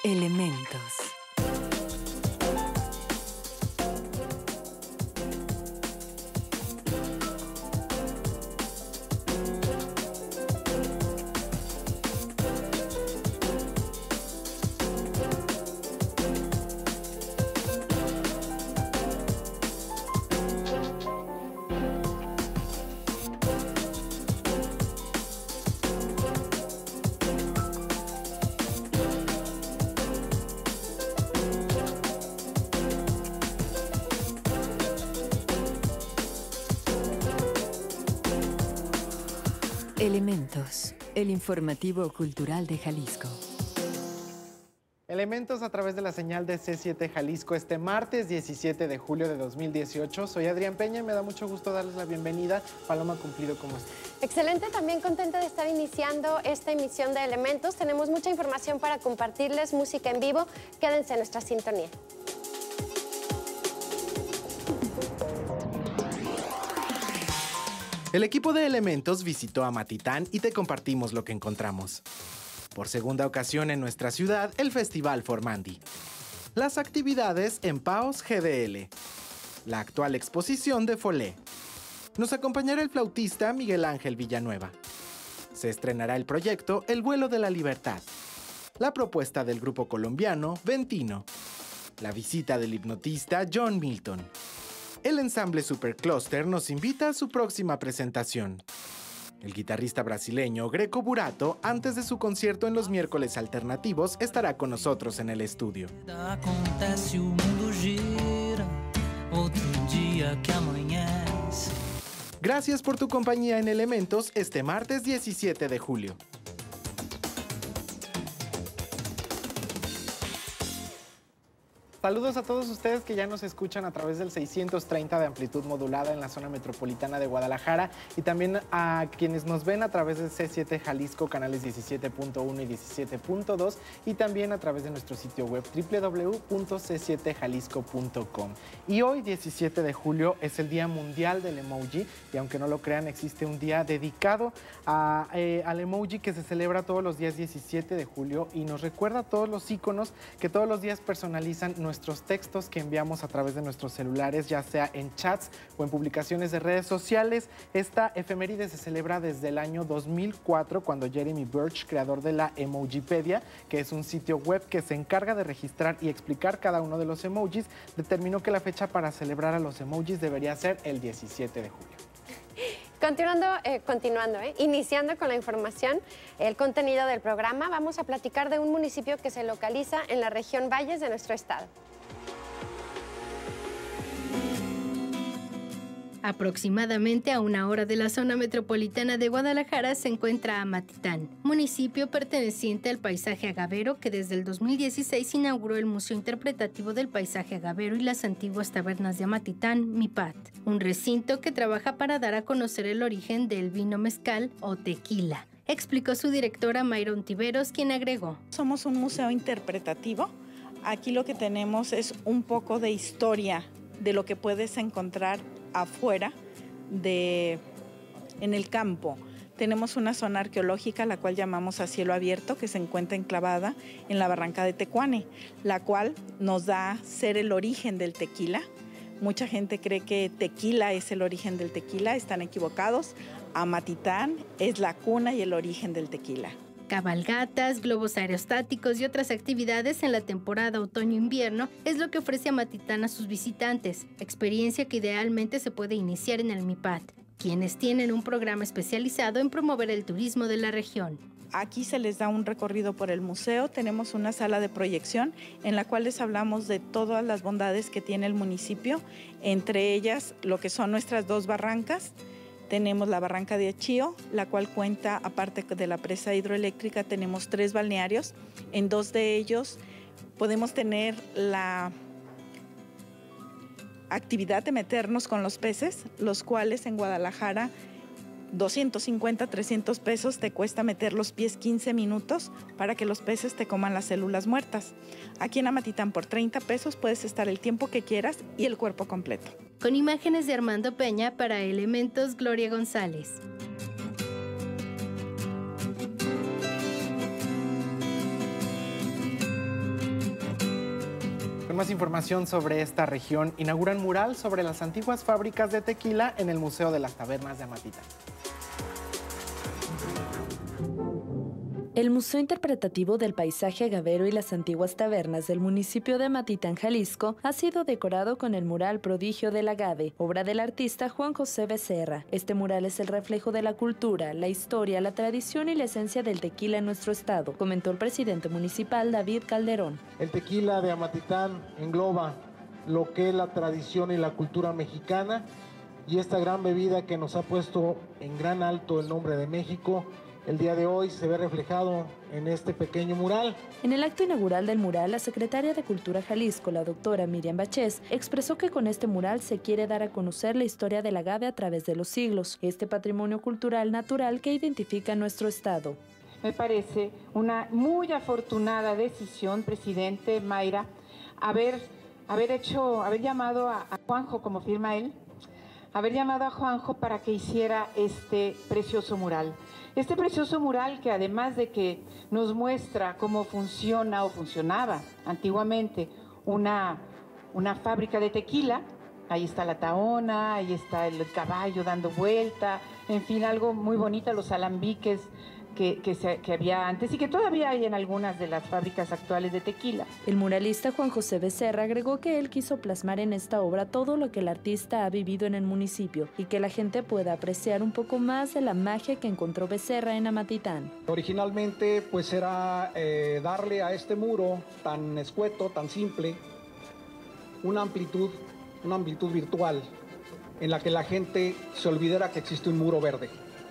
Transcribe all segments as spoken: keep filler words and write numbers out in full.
Elementos. Elementos, el informativo cultural de Jalisco. Elementos a través de la señal de C siete Jalisco este martes diecisiete de julio de dos mil dieciocho. Soy Adrián Peña y me da mucho gusto darles la bienvenida. Paloma Cumplido, ¿cómo estás? Excelente, también contenta de estar iniciando esta emisión de Elementos. Tenemos mucha información para compartirles, música en vivo. Quédense en nuestra sintonía. El equipo de Elementos visitó Amatitán y te compartimos lo que encontramos. Por segunda ocasión en nuestra ciudad, el Festival Formandi. Las actividades en Paos G D L. La actual exposición de Folé. Nos acompañará el flautista Miguel Ángel Villanueva. Se estrenará el proyecto El Vuelo de la Libertad. La propuesta del grupo colombiano Ventino. La visita del hipnotista John Milton. El ensamble Supercluster nos invita a su próxima presentación. El guitarrista brasileño Greco Burato, antes de su concierto en los miércoles alternativos, estará con nosotros en el estudio. Gracias por tu compañía en Elementos este martes diecisiete de julio. Saludos a todos ustedes que ya nos escuchan a través del seiscientos treinta de amplitud modulada en la zona metropolitana de Guadalajara y también a quienes nos ven a través de C siete Jalisco, canales diecisiete punto uno y diecisiete punto dos y también a través de nuestro sitio web doble u doble u doble u punto c siete jalisco punto com. Y hoy, diecisiete de julio, es el Día Mundial del Emoji y aunque no lo crean, existe un día dedicado a, eh, al emoji que se celebra todos los días diecisiete de julio y nos recuerda todos los iconos que todos los días personalizan nuestro nuestros textos que enviamos a través de nuestros celulares, ya sea en chats o en publicaciones de redes sociales. Esta efeméride se celebra desde el año dos mil cuatro, cuando Jeremy Birch, creador de la Emojipedia, que es un sitio web que se encarga de registrar y explicar cada uno de los emojis, determinó que la fecha para celebrar a los emojis debería ser el diecisiete de julio. Continuando, eh, continuando eh, iniciando con la información, el contenido del programa, vamos a platicar de un municipio que se localiza en la región Valles de nuestro estado. Aproximadamente a una hora de la zona metropolitana de Guadalajara se encuentra Amatitán, municipio perteneciente al paisaje agavero que desde el dos mil dieciséis inauguró el Museo Interpretativo del Paisaje Agavero y las antiguas tabernas de Amatitán, MIPAT, un recinto que trabaja para dar a conocer el origen del vino mezcal o tequila, explicó su directora Mayron Tiveros, quien agregó: Somos un museo interpretativo. Aquí lo que tenemos es un poco de historia de lo que puedes encontrar afuera, de, en el campo. Tenemos una zona arqueológica, la cual llamamos a cielo abierto, que se encuentra enclavada en la barranca de Tecuane, la cual nos da ser el origen del tequila. Mucha gente cree que tequila es el origen del tequila, están equivocados. Amatitán es la cuna y el origen del tequila. Cabalgatas, globos aerostáticos y otras actividades en la temporada otoño-invierno es lo que ofrece Amatitán a sus visitantes, experiencia que idealmente se puede iniciar en el MIPAT, quienes tienen un programa especializado en promover el turismo de la región. Aquí se les da un recorrido por el museo, tenemos una sala de proyección en la cual les hablamos de todas las bondades que tiene el municipio, entre ellas lo que son nuestras dos barrancas. Tenemos la barranca de Achío, la cual cuenta, aparte de la presa hidroeléctrica, tenemos tres balnearios. En dos de ellos podemos tener la actividad de meternos con los peces, los cuales en Guadalajara doscientos cincuenta, trescientos pesos te cuesta meter los pies quince minutos para que los peces te coman las células muertas. Aquí en Amatitán por treinta pesos puedes estar el tiempo que quieras y el cuerpo completo. Con imágenes de Armando Peña para Elementos, Gloria González. En más información sobre esta región, inauguran mural sobre las antiguas fábricas de tequila en el Museo de las Tabernas de Amatitán. El Museo Interpretativo del Paisaje Agavero y las Antiguas Tabernas del municipio de Amatitán, Jalisco, ha sido decorado con el mural Prodigio del Agave, obra del artista Juan José Becerra. Este mural es el reflejo de la cultura, la historia, la tradición y la esencia del tequila en nuestro estado, comentó el presidente municipal David Calderón. El tequila de Amatitán engloba lo que es la tradición y la cultura mexicana y esta gran bebida que nos ha puesto en gran alto el nombre de México. El día de hoy se ve reflejado en este pequeño mural. En el acto inaugural del mural, la secretaria de Cultura Jalisco, la doctora Miriam Bachés, expresó que con este mural se quiere dar a conocer la historia del agave a través de los siglos, este patrimonio cultural natural que identifica nuestro estado. Me parece una muy afortunada decisión, presidente Mayra, haber, haber hecho, haber llamado a, a Juanjo, como firma él, haber llamado a Juanjo para que hiciera este precioso mural. Este precioso mural que además de que nos muestra cómo funciona o funcionaba antiguamente una, una fábrica de tequila, ahí está la tahona, ahí está el caballo dando vuelta, en fin, algo muy bonito, los alambiques que, que, se, que había antes y que todavía hay en algunas de las fábricas actuales de tequila. El muralista Juan José Becerra agregó que él quiso plasmar en esta obra todo lo que el artista ha vivido en el municipio y que la gente pueda apreciar un poco más de la magia que encontró Becerra en Amatitán. Originalmente pues era eh, darle a este muro tan escueto, tan simple, una amplitud, una amplitud virtual en la que la gente se olvidara que existe un muro verde,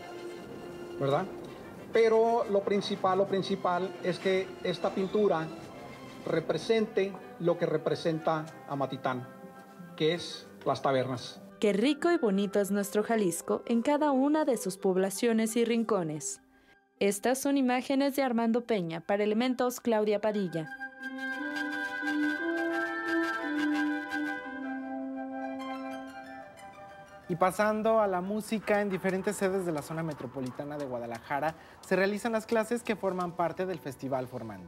¿verdad? Pero lo principal, lo principal es que esta pintura represente lo que representa Amatitán, que es las tabernas. Qué rico y bonito es nuestro Jalisco en cada una de sus poblaciones y rincones. Estas son imágenes de Armando Peña, para Elementos Claudia Padilla. Y pasando a la música, en diferentes sedes de la zona metropolitana de Guadalajara se realizan las clases que forman parte del Festival Formandi.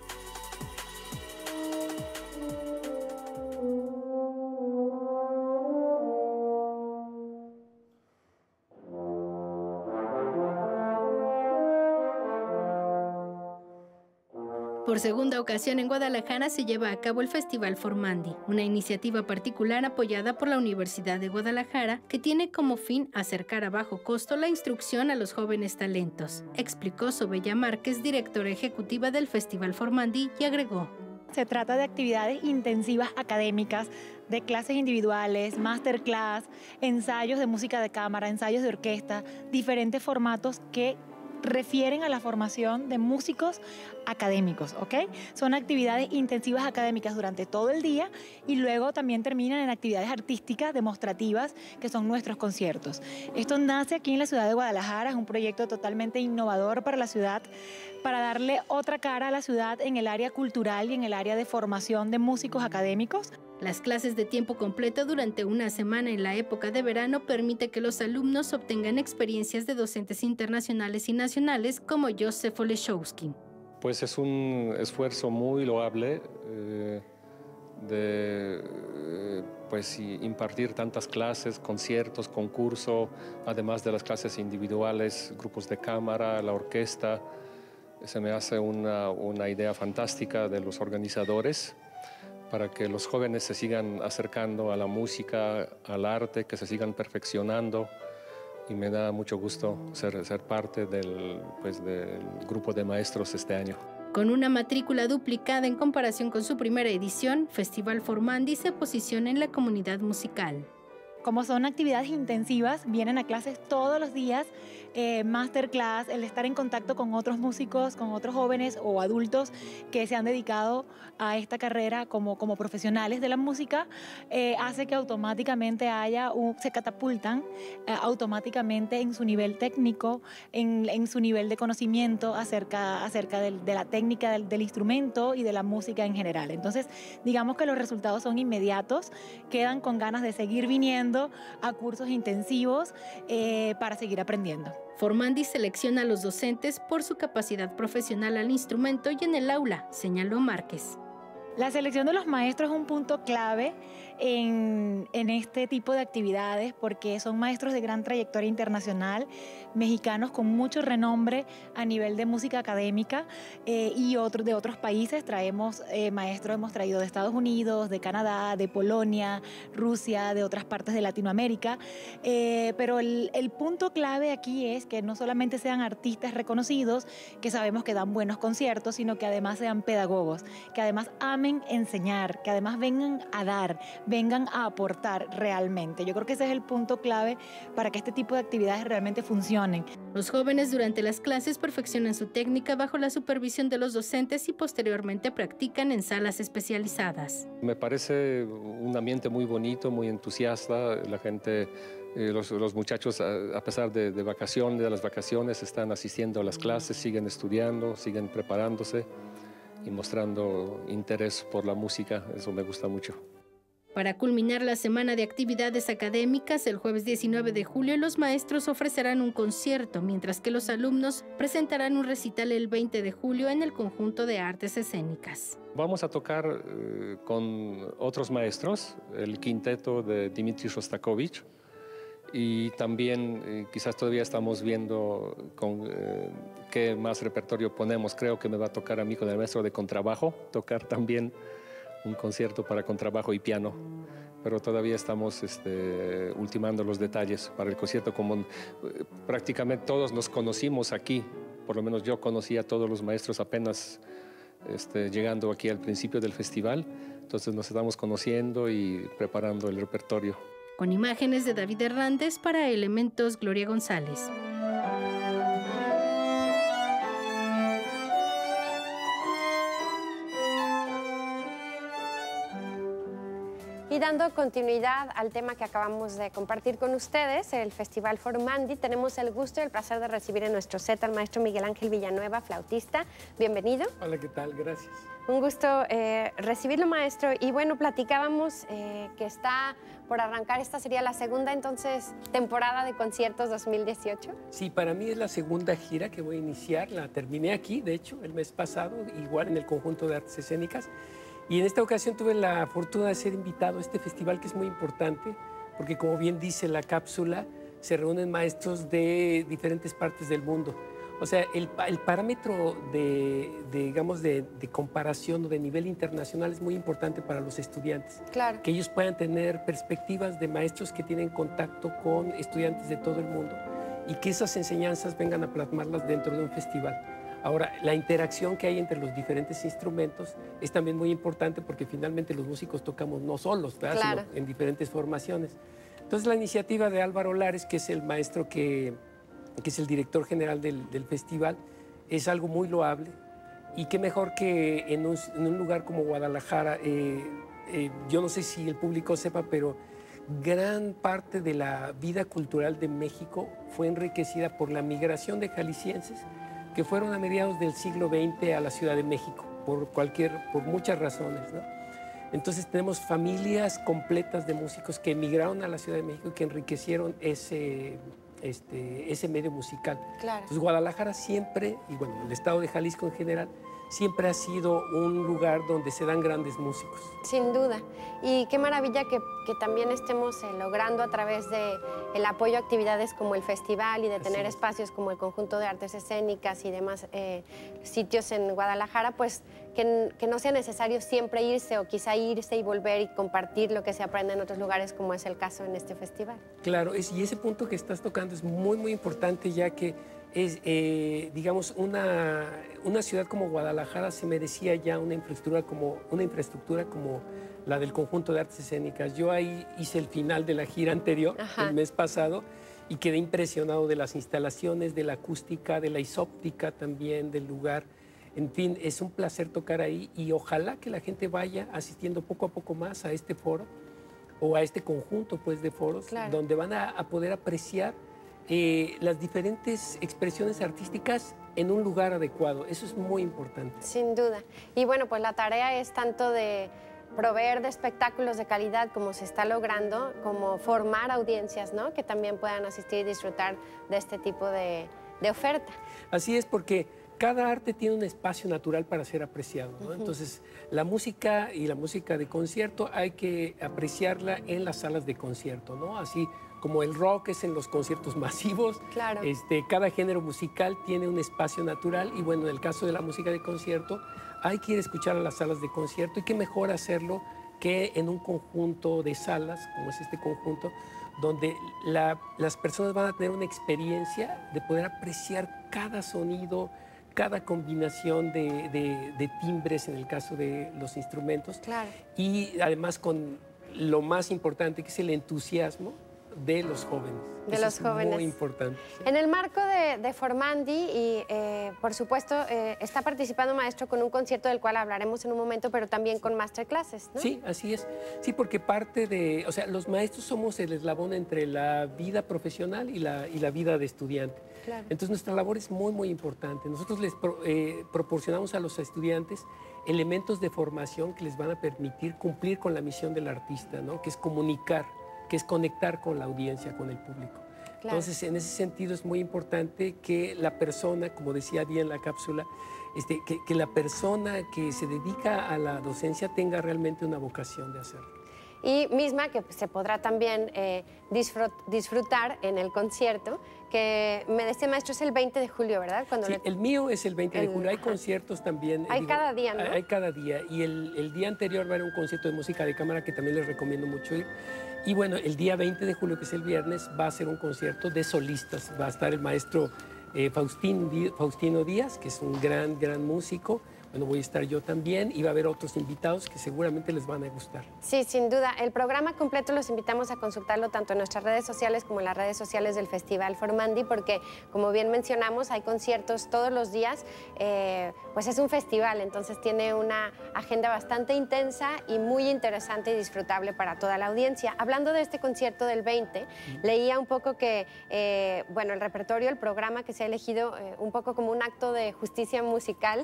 Por segunda ocasión en Guadalajara se lleva a cabo el Festival Formandi, una iniciativa particular apoyada por la Universidad de Guadalajara que tiene como fin acercar a bajo costo la instrucción a los jóvenes talentos, explicó Sobella Márquez, directora ejecutiva del Festival Formandi, y agregó: se trata de actividades intensivas académicas, de clases individuales, masterclass, ensayos de música de cámara, ensayos de orquesta, diferentes formatos que refieren a la formación de músicos académicos, ¿ok? Son actividades intensivas académicas durante todo el día y luego también terminan en actividades artísticas demostrativas que son nuestros conciertos. Esto nace aquí en la ciudad de Guadalajara, es un proyecto totalmente innovador para la ciudad, para darle otra cara a la ciudad en el área cultural y en el área de formación de músicos académicos. Las clases de tiempo completo durante una semana en la época de verano permite que los alumnos obtengan experiencias de docentes internacionales y nacionales como Joseph Oleszowski. Pues es un esfuerzo muy loable eh, de eh, pues, impartir tantas clases, conciertos, concursos, además de las clases individuales, grupos de cámara, la orquesta. Se me hace una, una idea fantástica de los organizadores, para que los jóvenes se sigan acercando a la música, al arte, que se sigan perfeccionando, y me da mucho gusto ser, ser parte del, pues, del grupo de maestros este año. Con una matrícula duplicada en comparación con su primera edición, Festival Formandi se posiciona en la comunidad musical. Como son actividades intensivas, vienen a clases todos los días, eh, masterclass, el estar en contacto con otros músicos, con otros jóvenes o adultos que se han dedicado a esta carrera como, como profesionales de la música, eh, hace que automáticamente haya un, se catapultan eh, automáticamente en su nivel técnico, en, en su nivel de conocimiento acerca, acerca del, de la técnica del, del instrumento y de la música en general. Entonces, digamos que los resultados son inmediatos, quedan con ganas de seguir viniendo a cursos intensivos eh, para seguir aprendiendo. Formandi selecciona a los docentes por su capacidad profesional al instrumento y en el aula, señaló Márquez. La selección de los maestros es un punto clave en, en este tipo de actividades porque son maestros de gran trayectoria internacional, mexicanos con mucho renombre a nivel de música académica eh, y otros de otros países. Traemos eh, maestros, hemos traído de Estados Unidos, de Canadá, de Polonia, Rusia, de otras partes de Latinoamérica. Eh, pero el, el punto clave aquí es que no solamente sean artistas reconocidos, que sabemos que dan buenos conciertos, sino que además sean pedagogos, que además amen enseñar, que además vengan a dar, vengan a aportar realmente. Yo creo que ese es el punto clave para que este tipo de actividades realmente funcionen. Los jóvenes durante las clases perfeccionan su técnica bajo la supervisión de los docentes y posteriormente practican en salas especializadas. Me parece un ambiente muy bonito, muy entusiasta. La gente, eh, los, los muchachos, a, a pesar de, de vacaciones, de las vacaciones, están asistiendo a las clases, siguen estudiando, siguen preparándose y mostrando interés por la música. Eso me gusta mucho. Para culminar la semana de actividades académicas, el jueves diecinueve de julio los maestros ofrecerán un concierto, mientras que los alumnos presentarán un recital el veinte de julio en el Conjunto de Artes Escénicas. Vamos a tocar eh, con otros maestros, el quinteto de Dmitri Shostakovich, y también eh, quizás todavía estamos viendo con eh, qué más repertorio ponemos. Creo que me va a tocar a mí con el maestro de contrabajo, tocar también un concierto para contrabajo y piano, pero todavía estamos este, ultimando los detalles para el concierto. Como eh, prácticamente todos nos conocimos aquí, por lo menos yo conocí a todos los maestros apenas este, llegando aquí al principio del festival, entonces nos estamos conociendo y preparando el repertorio. Con imágenes de David Hernández, para Elementos, Gloria González. Y dando continuidad al tema que acabamos de compartir con ustedes, el Festival Formandi, tenemos el gusto y el placer de recibir en nuestro set al maestro Miguel Ángel Villanueva, flautista. Bienvenido. Hola, ¿qué tal? Gracias. Un gusto eh, recibirlo, maestro. Y bueno, platicábamos eh, que está por arrancar, esta sería la segunda, entonces, temporada de conciertos dos mil dieciocho. Sí, para mí es la segunda gira que voy a iniciar. La terminé aquí, de hecho, el mes pasado, igual en el Conjunto de Artes Escénicas. Y en esta ocasión tuve la fortuna de ser invitado a este festival, que es muy importante, porque como bien dice la cápsula, se reúnen maestros de diferentes partes del mundo. O sea, el, el parámetro de, de digamos, de, de comparación o de nivel internacional es muy importante para los estudiantes. Claro. Que ellos puedan tener perspectivas de maestros que tienen contacto con estudiantes de todo el mundo y que esas enseñanzas vengan a plasmarlas dentro de un festival. Ahora, la interacción que hay entre los diferentes instrumentos es también muy importante porque finalmente los músicos tocamos no solos, ¿verdad? Claro. Sino en diferentes formaciones. Entonces, la iniciativa de Álvaro Lares, que es el maestro que... que es el director general del, del festival, es algo muy loable y qué mejor que en un, en un lugar como Guadalajara. Eh, eh, yo no sé si el público sepa, pero gran parte de la vida cultural de México fue enriquecida por la migración de jaliscienses que fueron a mediados del siglo veinte a la Ciudad de México, por, cualquier, por muchas razones, ¿no? Entonces tenemos familias completas de músicos que emigraron a la Ciudad de México y que enriquecieron ese... Este, ese medio musical. Claro. Entonces Guadalajara siempre, y bueno, el estado de Jalisco en general, siempre ha sido un lugar donde se dan grandes músicos. Sin duda. Y qué maravilla que, que también estemos eh, logrando a través del apoyo a actividades como el festival y de tener Así es. espacios como el Conjunto de Artes Escénicas y demás eh, sitios en Guadalajara, pues que, que no sea necesario siempre irse o quizá irse y volver y compartir lo que se aprende en otros lugares, como es el caso en este festival. Claro, es, y ese punto que estás tocando es muy, muy importante, ya que es, eh, digamos, una, una ciudad como Guadalajara se merecía ya una infraestructura como, una infraestructura como la del Conjunto de Artes Escénicas. Yo ahí hice el final de la gira anterior, Ajá. el mes pasado, y quedé impresionado de las instalaciones, de la acústica, de la isóptica también, del lugar. En fin, es un placer tocar ahí y ojalá que la gente vaya asistiendo poco a poco más a este foro o a este conjunto, pues, de foros, claro. donde van a, a poder apreciar Eh, las diferentes expresiones artísticas en un lugar adecuado. Eso es muy importante. Sin duda. Y bueno, pues la tarea es tanto de proveer de espectáculos de calidad como se está logrando, como formar audiencias, ¿no? Que también puedan asistir y disfrutar de este tipo de, de oferta. Así es, porque cada arte tiene un espacio natural para ser apreciado, ¿no? Uh-huh. Entonces, la música y la música de concierto hay que apreciarla en las salas de concierto, ¿no? Así como el rock es en los conciertos masivos, claro. este, cada género musical tiene un espacio natural y bueno, en el caso de la música de concierto, hay que ir a escuchar a las salas de concierto y qué mejor hacerlo que en un conjunto de salas, como es este conjunto, donde la, las personas van a tener una experiencia de poder apreciar cada sonido, cada combinación de, de, de timbres en el caso de los instrumentos. Claro. Y además con lo más importante, que es el entusiasmo de los jóvenes. De Eso los es jóvenes. Muy importante. ¿Sí? En el marco de, de Formandi, y eh, por supuesto, eh, está participando maestro con un concierto del cual hablaremos en un momento, pero también con masterclasses, ¿no? Sí, así es. Sí, porque parte de, o sea, los maestros somos el eslabón entre la vida profesional y la, y la vida de estudiante. Claro. Entonces, nuestra labor es muy, muy importante. Nosotros les pro, eh, proporcionamos a los estudiantes elementos de formación que les van a permitir cumplir con la misión del artista, ¿no? Que es comunicar, que es conectar con la audiencia, con el público. Claro. Entonces, en ese sentido es muy importante que la persona, como decía Día en la cápsula, este, que, que la persona que se dedica a la docencia tenga realmente una vocación de hacerlo. Y misma que se podrá también eh, disfrut disfrutar en el concierto, que me decía maestro es el veinte de julio, ¿verdad? Cuando sí, le... el mío es el veinte el... de julio, hay conciertos también. Hay digo, cada día, ¿no? Hay, hay cada día, y el, el día anterior va a haber un concierto de música de cámara que también les recomiendo mucho ir. Y bueno, el día veinte de julio, que es el viernes, va a ser un concierto de solistas. Va a estar el maestro eh, Faustín, Faustino Díaz, que es un gran, gran músico. Bueno, voy a estar yo también y va a haber otros invitados que seguramente les van a gustar. Sí, sin duda. El programa completo los invitamos a consultarlo tanto en nuestras redes sociales como en las redes sociales del Festival Formandi, porque, como bien mencionamos, hay conciertos todos los días. Eh, pues es un festival, entonces tiene una agenda bastante intensa y muy interesante y disfrutable para toda la audiencia. Hablando de este concierto del veinte, mm. leía un poco que, eh, bueno, el repertorio, el programa que se ha elegido, eh, un poco como un acto de justicia musical.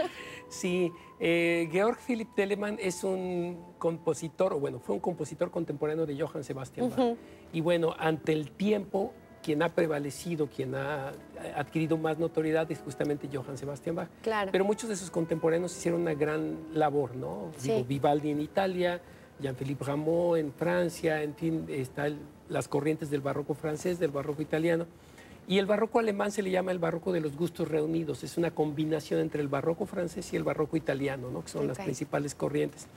Sí, eh, Georg Philipp Telemann es un compositor, o bueno, fue un compositor contemporáneo de Johann Sebastian Bach. Uh-huh. Y bueno, ante el tiempo, quien ha prevalecido, quien ha adquirido más notoriedad es justamente Johann Sebastian Bach. Claro. Pero muchos de sus contemporáneos hicieron una gran labor, ¿no? Sí. Digo, Vivaldi en Italia, Jean-Philippe Rameau en Francia, en fin, están las corrientes del barroco francés, del barroco italiano. Y el barroco alemán se le llama el barroco de los gustos reunidos. Es una combinación entre el barroco francés y el barroco italiano, ¿no? Que son okay. las principales corrientes.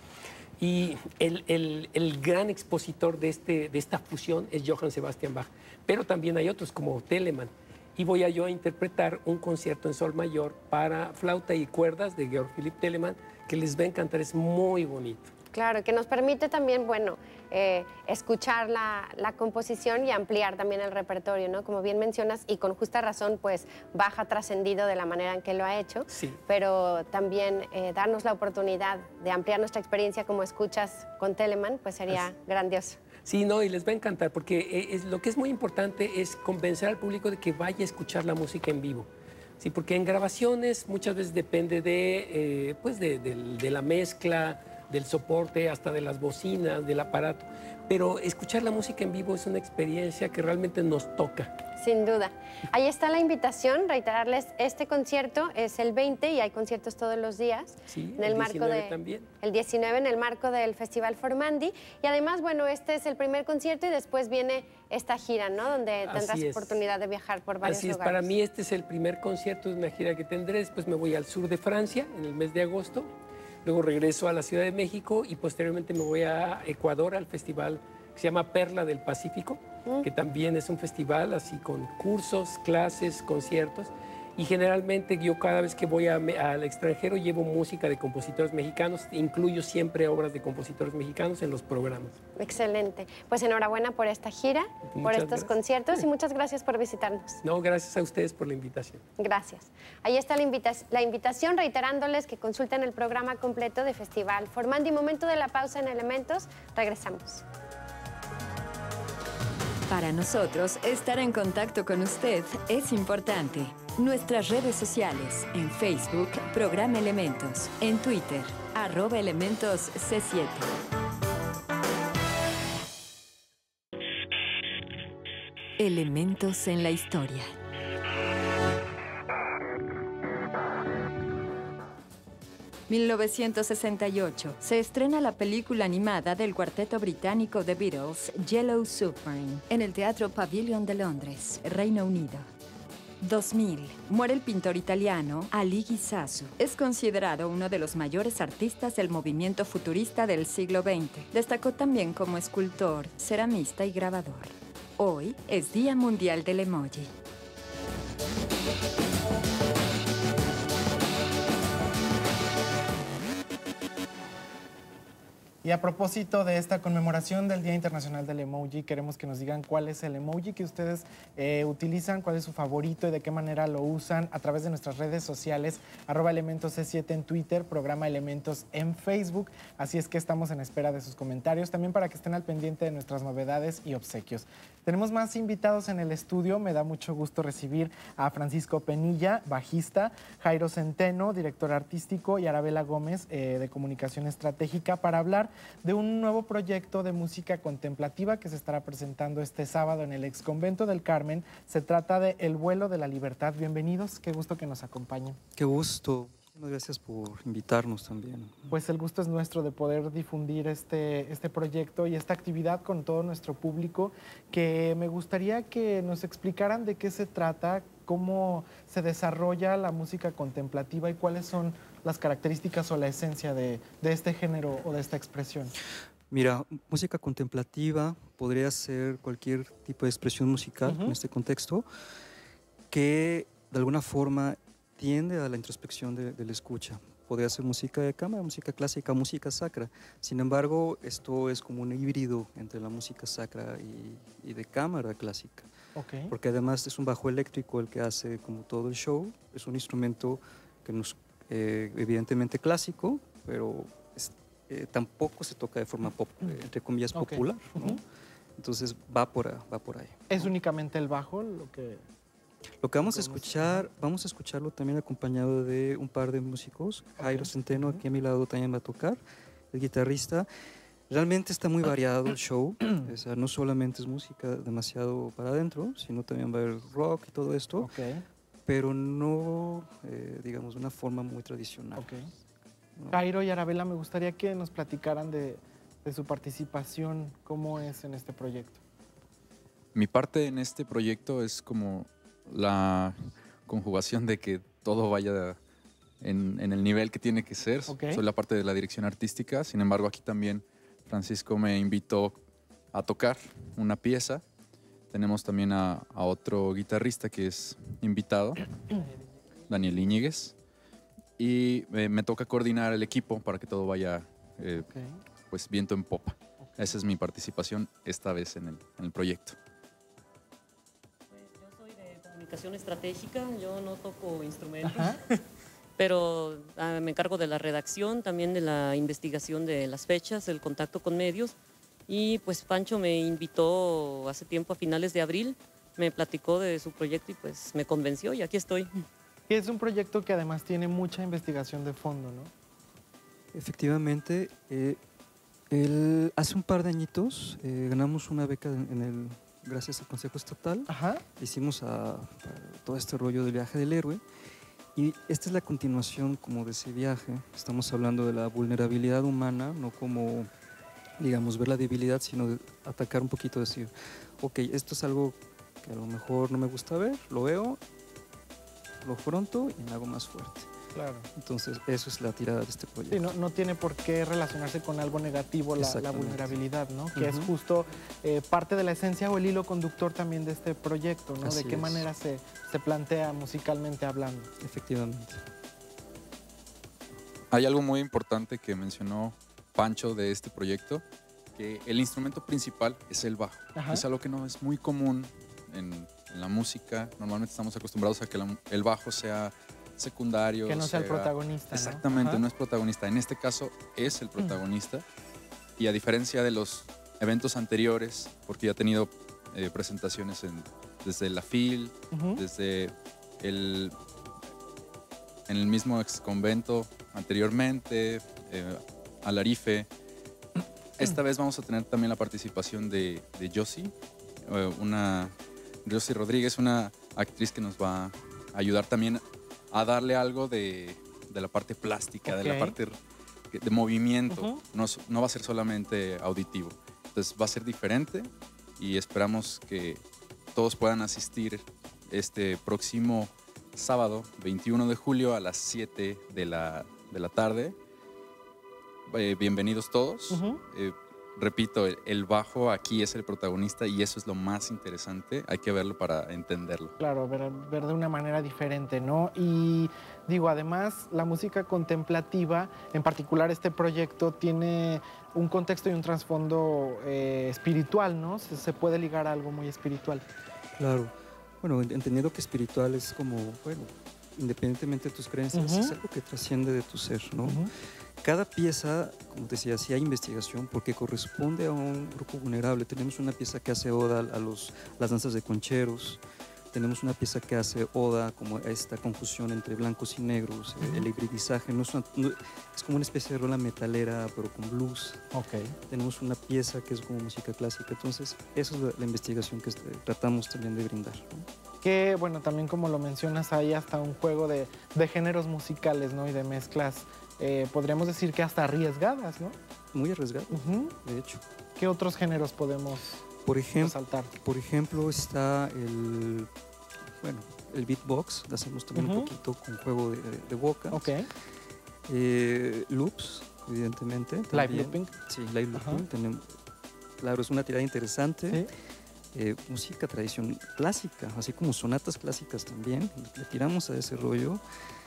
Y el, el, el gran expositor de, este, de esta fusión es Johann Sebastian Bach. Pero también hay otros como Telemann. Y voy a yo a interpretar un concierto en sol mayor para flauta y cuerdas de Georg Philipp Telemann, que les va a encantar, es muy bonito. Claro, que nos permite también, bueno, eh, escuchar la, la composición y ampliar también el repertorio, ¿no? Como bien mencionas, y con justa razón, pues Bach ha trascendido de la manera en que lo ha hecho, sí. pero también eh, darnos la oportunidad de ampliar nuestra experiencia como escuchas con Telemann, pues sería Así. grandioso. Sí, no, y les va a encantar, porque es, lo que es muy importante es convencer al público de que vaya a escuchar la música en vivo. Sí, porque en grabaciones muchas veces depende de, eh, pues de, de, de la mezcla, del soporte, hasta de las bocinas, del aparato. Pero escuchar la música en vivo es una experiencia que realmente nos toca. Sin duda. Ahí está la invitación, reiterarles, este concierto es el veinte y hay conciertos todos los días. Sí, en el, el marco diecinueve de, también. El diecinueve en el marco del Festival Formandi. Y además, bueno, este es el primer concierto y después viene esta gira, ¿no? Donde tendrás Así es. oportunidad de viajar por varios Así es, lugares. para mí este es el primer concierto de una gira que tendré. Después me voy al sur de Francia en el mes de agosto. Luego regreso a la Ciudad de México y posteriormente me voy a Ecuador al festival que se llama Perla del Pacífico, mm. que también es un festival así con cursos, clases, conciertos. Y generalmente yo cada vez que voy a, al extranjero llevo música de compositores mexicanos, incluyo siempre obras de compositores mexicanos en los programas. Excelente. Pues enhorabuena por esta gira, muchas por estos gracias. conciertos y muchas gracias por visitarnos. No, gracias a ustedes por la invitación. Gracias. Ahí está la, invita la invitación, reiterándoles que consulten el programa completo de Festival Formandi. Momento de la pausa en Elementos, regresamos. Para nosotros, estar en contacto con usted es importante. Nuestras redes sociales, en Facebook, Programa Elementos, en Twitter, arroba Elementos C siete. Elementos en la historia. mil novecientos sesenta y ocho, se estrena la película animada del cuarteto británico The Beatles, Yellow Submarine, en el Teatro Pavilion de Londres, Reino Unido. dos mil. Muere el pintor italiano Aligi Sassu. Es considerado uno de los mayores artistas del movimiento futurista del siglo veinte. Destacó también como escultor, ceramista y grabador. Hoy es Día Mundial del Emoji. Y a propósito de esta conmemoración del Día Internacional del Emoji, queremos que nos digan cuál es el emoji que ustedes eh, utilizan, cuál es su favorito y de qué manera lo usan a través de nuestras redes sociales, arroba Elementos C siete en Twitter, programa Elementos en Facebook. Así es que estamos en espera de sus comentarios, también para que estén al pendiente de nuestras novedades y obsequios. Tenemos más invitados en el estudio. Me da mucho gusto recibir a Francisco Penilla, bajista, Jairo Centeno, director artístico, y Arabela Gómez, eh, de Comunicación Estratégica, para hablar de un nuevo proyecto de música contemplativa que se estará presentando este sábado en el Exconvento del Carmen. Se trata de El Vuelo de la Libertad. Bienvenidos, qué gusto que nos acompañen. Qué gusto. Muchas gracias por invitarnos también. Pues el gusto es nuestro de poder difundir este, este proyecto y esta actividad con todo nuestro público, que me gustaría que nos explicaran de qué se trata, cómo se desarrolla la música contemplativa y cuáles son las características o la esencia de, de este género o de esta expresión. Mira, música contemplativa podría ser cualquier tipo de expresión musical Uh-huh. en este contexto que de alguna forma tiende a la introspección de, de la escucha. Podría ser música de cámara, música clásica, música sacra. Sin embargo, esto es como un híbrido entre la música sacra y, y de cámara clásica. Okay. Porque además es un bajo eléctrico el que hace como todo el show. Es un instrumento que nos, eh, evidentemente clásico, pero es, eh, tampoco se toca de forma pop, eh, entre comillas, Okay. popular, ¿no? Uh-huh. Entonces va por, a- va por ahí. ¿Es únicamente el bajo lo que...? Lo que vamos a Lo que vamos- escuchar, vamos a escucharlo también acompañado de un par de músicos. Jairo Centeno, aquí a mi lado, también va a tocar, el guitarrista. Realmente está muy variado el show, o sea, no solamente es música demasiado para adentro, sino también va a haber rock y todo esto, Okay. pero no, eh, digamos, de una forma muy tradicional. Okay. ¿no? Jairo y Arabela, me gustaría que nos platicaran de, de su participación, cómo es en este proyecto. Mi parte en este proyecto es como la conjugación de que todo vaya en, en el nivel que tiene que ser. Ok. Soy la parte de la dirección artística, sin embargo aquí también Francisco me invitó a tocar una pieza. Tenemos también a, a otro guitarrista que es invitado, Daniel Iñiguez, y eh, me toca coordinar el equipo para que todo vaya eh, Okay. pues viento en popa. Esa es mi participación esta vez en el, en el proyecto. Yo soy de comunicación estratégica, yo no toco instrumentos, Ajá. pero ah, me encargo de la redacción, también de la investigación de las fechas, el contacto con medios. Y pues Pancho me invitó hace tiempo, a finales de abril, me platicó de su proyecto y pues me convenció y aquí estoy. Y es un proyecto que además tiene mucha investigación de fondo, ¿no? Efectivamente, eh, el- hace un par de añitos eh, ganamos una beca en, en el, gracias al Consejo Estatal. Ajá. Hicimos a, a todo este rollo del viaje del héroe y esta es la continuación como de ese viaje. Estamos hablando de la vulnerabilidad humana, no como, digamos, ver la debilidad, sino de atacar un poquito, decir, ok, esto es algo que a lo mejor no me gusta ver, lo veo, lo afronto y me hago más fuerte. Claro. Entonces, eso es la tirada de este proyecto. Sí, no, no tiene por qué relacionarse con algo negativo la, la Exactamente. vulnerabilidad, ¿no? Que es Ujú. justo eh, parte de la esencia o el hilo conductor también de este proyecto, ¿no? Así de qué es. manera se, se plantea musicalmente hablando. Efectivamente. Hay algo muy importante que mencionó Pancho de este proyecto, que el instrumento principal es el bajo. Ajá. Es algo que no es muy común en, en la música. Normalmente estamos acostumbrados a que la- el bajo sea secundario. Que no sea el protagonista, ¿no? Exactamente, Ajá. no es protagonista. En este caso es el protagonista. Y a diferencia de los eventos anteriores, porque ya ha tenido eh, presentaciones en- desde la F I L, Ujú. desde el, en el mismo ex convento anteriormente, eh, Alarife. Esta vez vamos a tener también la participación de, de Josie, eh, una Josie Rodríguez, una actriz que nos va a ayudar también a darle algo de, de la parte plástica, Ok. de la parte de movimiento. Ujú. no, es- no va a ser solamente auditivo. Entonces va a ser diferente y esperamos que todos puedan asistir este próximo sábado, veintiuno de julio a las siete de la, de la tarde. Eh, bienvenidos todos. Ujú. Eh, repito, el, el bajo aquí es el protagonista y eso es lo más interesante. Hay que verlo para entenderlo. Claro, ver, ver de una manera diferente, ¿no? Y digo, además, la música contemplativa, en particular este proyecto, tiene un contexto y un trasfondo eh, espiritual, ¿no? Se, se puede ligar a algo muy espiritual. Claro. Bueno, entendiendo que espiritual es como, bueno, independientemente de tus creencias, Ujú. es algo que trasciende de tu ser, ¿no? Ujú. Cada pieza, como te decía, sí hay investigación porque corresponde a un grupo vulnerable. Tenemos una pieza que hace oda a los, las danzas de concheros, tenemos una pieza que hace oda como a esta confusión entre blancos y negros, Ujú. el hibridizaje, no es, una- no- es como una especie de rola metalera pero con blues. Ok. Tenemos una pieza que es como música clásica, entonces esa es la, la investigación que este, tratamos también de brindar, ¿no? Que, bueno, también como lo mencionas, hay hasta un juego de, de géneros musicales, ¿no? Y de mezclas, eh, podríamos decir que hasta arriesgadas, ¿no? Muy arriesgado, Ujú. de hecho. ¿Qué otros géneros podemos Por ejemplo, resaltar? por ejemplo está el, bueno, el beatbox, lo hacemos también Ujú. un poquito con juego de, de bocas. Ok. Eh, loops, evidentemente. Live también. looping. Sí, live Ajá. looping. Tenemos, claro, es una tirada interesante. Sí. Eh, música tradición clásica, así como sonatas clásicas también. Le tiramos a ese rollo.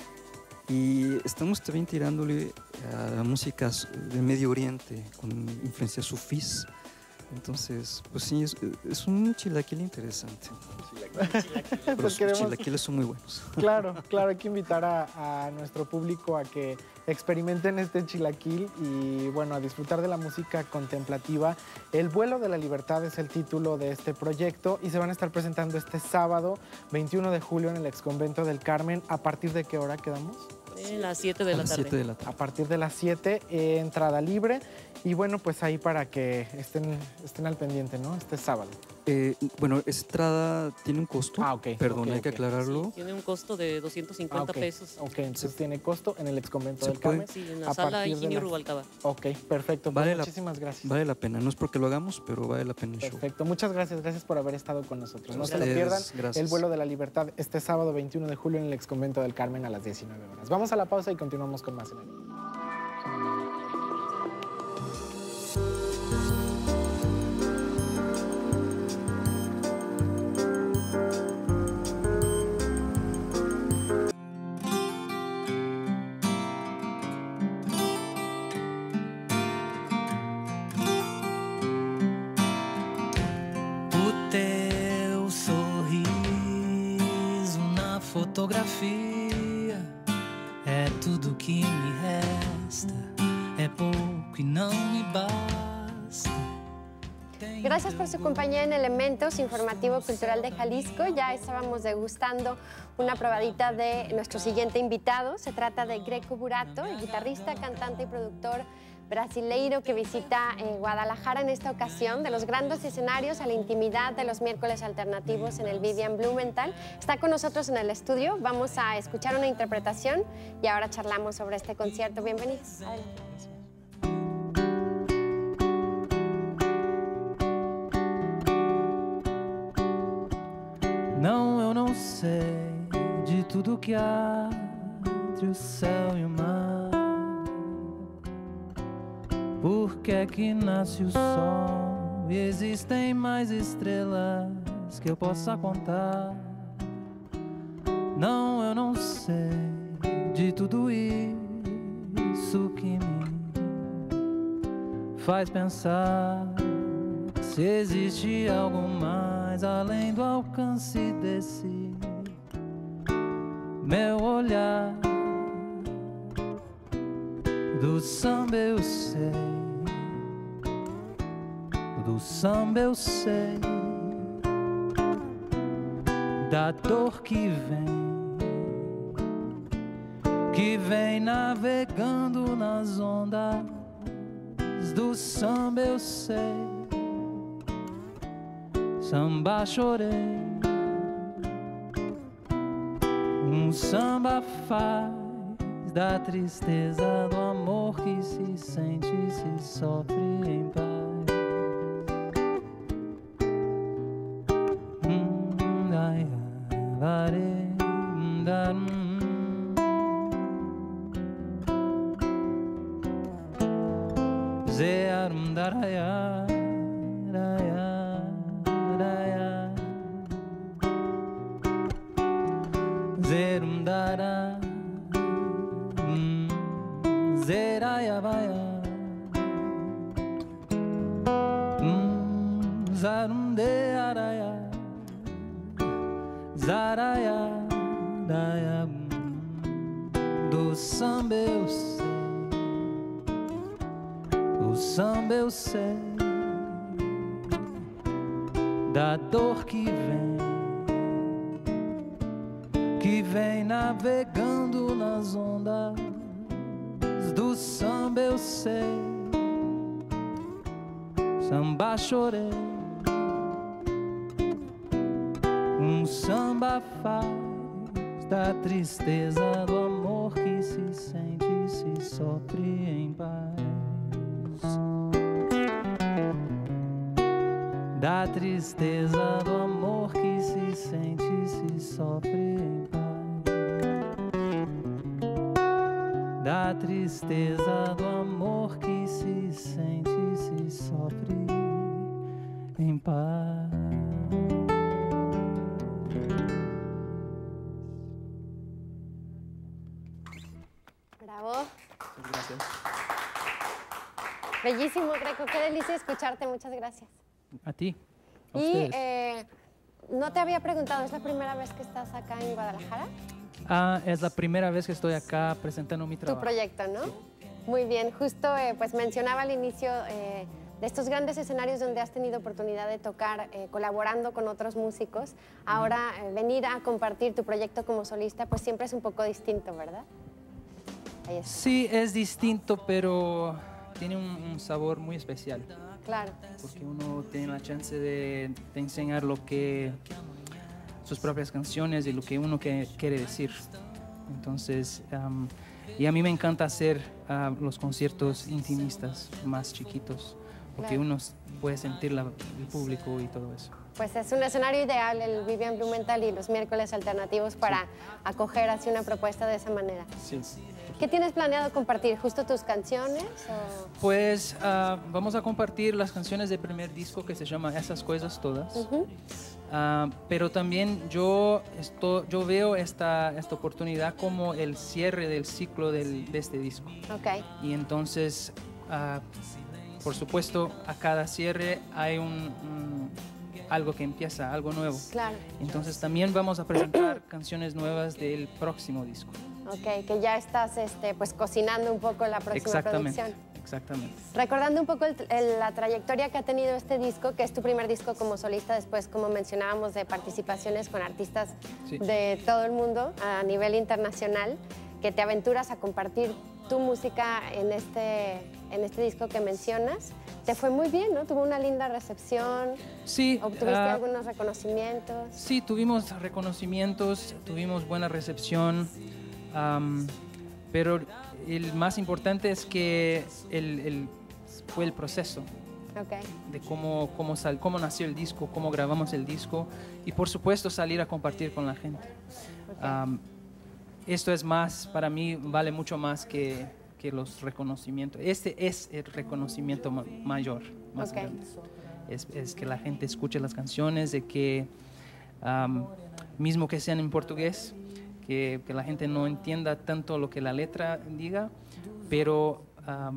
Y estamos también tirándole a músicas de Medio Oriente, con influencias sufís. Entonces, pues sí, es, es un chilaquil interesante. Pero Pues los queremos- chilaquiles son muy buenos. Claro, claro, hay que invitar a, a nuestro público a que experimenten este chilaquil y bueno, a disfrutar de la música contemplativa. El vuelo de la libertad es el título de este proyecto y se van a estar presentando este sábado, veintiuno de julio, en el Exconvento del Carmen. ¿A partir de qué hora quedamos? Eh, las siete de A la las tarde. siete de la tarde. A partir de las siete, eh, entrada libre. Y bueno, pues ahí para que estén, estén al pendiente, ¿no? Este sábado. Eh, bueno, esta entrada tiene un costo. Ah, ok, Perdón, ok, hay que ok. aclararlo. Tiene un costo de doscientos Ah, cincuenta ok. pesos. Ok, entonces tiene costo en el Exconvento Se del puede- Carmen. Sí, en la a sala partir de Higinio las- Rubalcaba. Ok, perfecto. Pues Vale la- muchísimas gracias. Vale la pena, no es porque lo hagamos, pero vale la pena el show. Perfecto, muchas gracias, gracias por haber estado con nosotros. No se lo Ustedes, pierdan, gracias. el vuelo de la libertad este sábado veintiuno de julio en el Exconvento del Carmen a las diecinueve horas. Vamos a la pausa y continuamos con más en el día. O teu sorriso na fotografia é tudo que me resta, é pouco e não me basta. Gracias por su compañía en Elementos Informativo Cultural de Jalisco. Ya estábamos degustando una probadita de nuestro siguiente invitado. Se trata de Greco Burato, el guitarrista, cantante y productor brasileiro que visita eh, Guadalajara en esta ocasión, de los grandes escenarios a la intimidad de los miércoles alternativos en el Vivian Blumenthal. Está con nosotros en el estudio. Vamos a escuchar una interpretación y ahora charlamos sobre este concierto. Bienvenidos. Adelante. Não, eu não sei de tudo que há entre o céu e o mar. Por que é que nasce o sol e existem mais estrelas que eu possa contar? Não, eu não sei de tudo isso que me faz pensar se existe algo mais além do alcance desse meu olhar. Do samba eu sei, do samba eu sei, da dor que vem, que vem navegando nas ondas. Do samba eu sei, samba chorei, um samba faz da tristeza do amor que se sente e se sofre em paz. Hum, dai, vare, da, hum. Zearum daraya, raya, raya. Zerum dara, hum, zeraya vaya, hum, zarum de araya, zaraya, raya, hum, do samba eu sei, do samba eu sei, da dor que vem, que vem navegando nas ondas do samba eu sei, samba chorei, um samba faz da tristeza do amor que se sente e se sofre em paz, da tristeza do amor que se sente e se sofre em paz, da tristeza do amor que se sente e se sofre em paz. Bravo. Gracias. Bellísimo, Greco. Qué delicia escucharte. Muchas gracias. A ti. A y ustedes. eh, no te había preguntado, ¿es la primera vez que estás acá en Guadalajara? Ah, es la primera vez que estoy acá presentando mi Tu trabajo. proyecto, ¿no? Muy bien. Justo eh, pues mencionaba al inicio eh, de estos grandes escenarios donde has tenido oportunidad de tocar eh, colaborando con otros músicos. Ahora eh, venir a compartir tu proyecto como solista pues siempre es un poco distinto, ¿verdad? Ahí está. Sí, es distinto, pero tiene un, un sabor muy especial. Claro. Porque uno tiene la chance de, de enseñar lo que sus propias canciones y lo que uno que, quiere decir. Entonces, um, y a mí me encanta hacer uh, los conciertos intimistas más chiquitos, porque Claro. uno puede sentir la, el público y todo eso. Pues es un escenario ideal el Vivian Blumenthal y los miércoles alternativos para acoger así una propuesta de esa manera. Sí. ¿Qué tienes planeado compartir? ¿Justo tus canciones? O... Pues uh, vamos a compartir las canciones del primer disco que se llama Esas Cosas Todas. Uh-huh. Uh, pero también yo, esto, yo veo esta, esta oportunidad como el cierre del ciclo del, de este disco. Okay. Y entonces, uh, por supuesto, a cada cierre hay un, un, algo que empieza, algo nuevo. Claro. Entonces también vamos a presentar canciones nuevas del próximo disco. Ok, que ya estás este, pues, cocinando un poco la próxima Exactamente. producción. Exactamente. Recordando un poco el, el, la trayectoria que ha tenido este disco, que es tu primer disco como solista, después, como mencionábamos, de participaciones con artistas Sí. de todo el mundo a nivel internacional, que te aventuras a compartir tu música en este, en este disco que mencionas. Te fue muy bien, ¿no? Tuvo una linda recepción. Sí. ¿Obtuviste uh, algunos reconocimientos? Sí, tuvimos reconocimientos, tuvimos buena recepción, um, pero el más importante es que el, el, fue el proceso Okay. de cómo, cómo, sal, cómo nació el disco, cómo grabamos el disco y por supuesto salir a compartir con la gente. Okay. Um, esto es más, para mí vale mucho más que, que los reconocimientos. Este es el reconocimiento ma mayor, más Okay. grande. Es, es que la gente escuche las canciones, de que um, mismo que sean en portugués, que, que la gente no entienda tanto lo que la letra diga, pero um,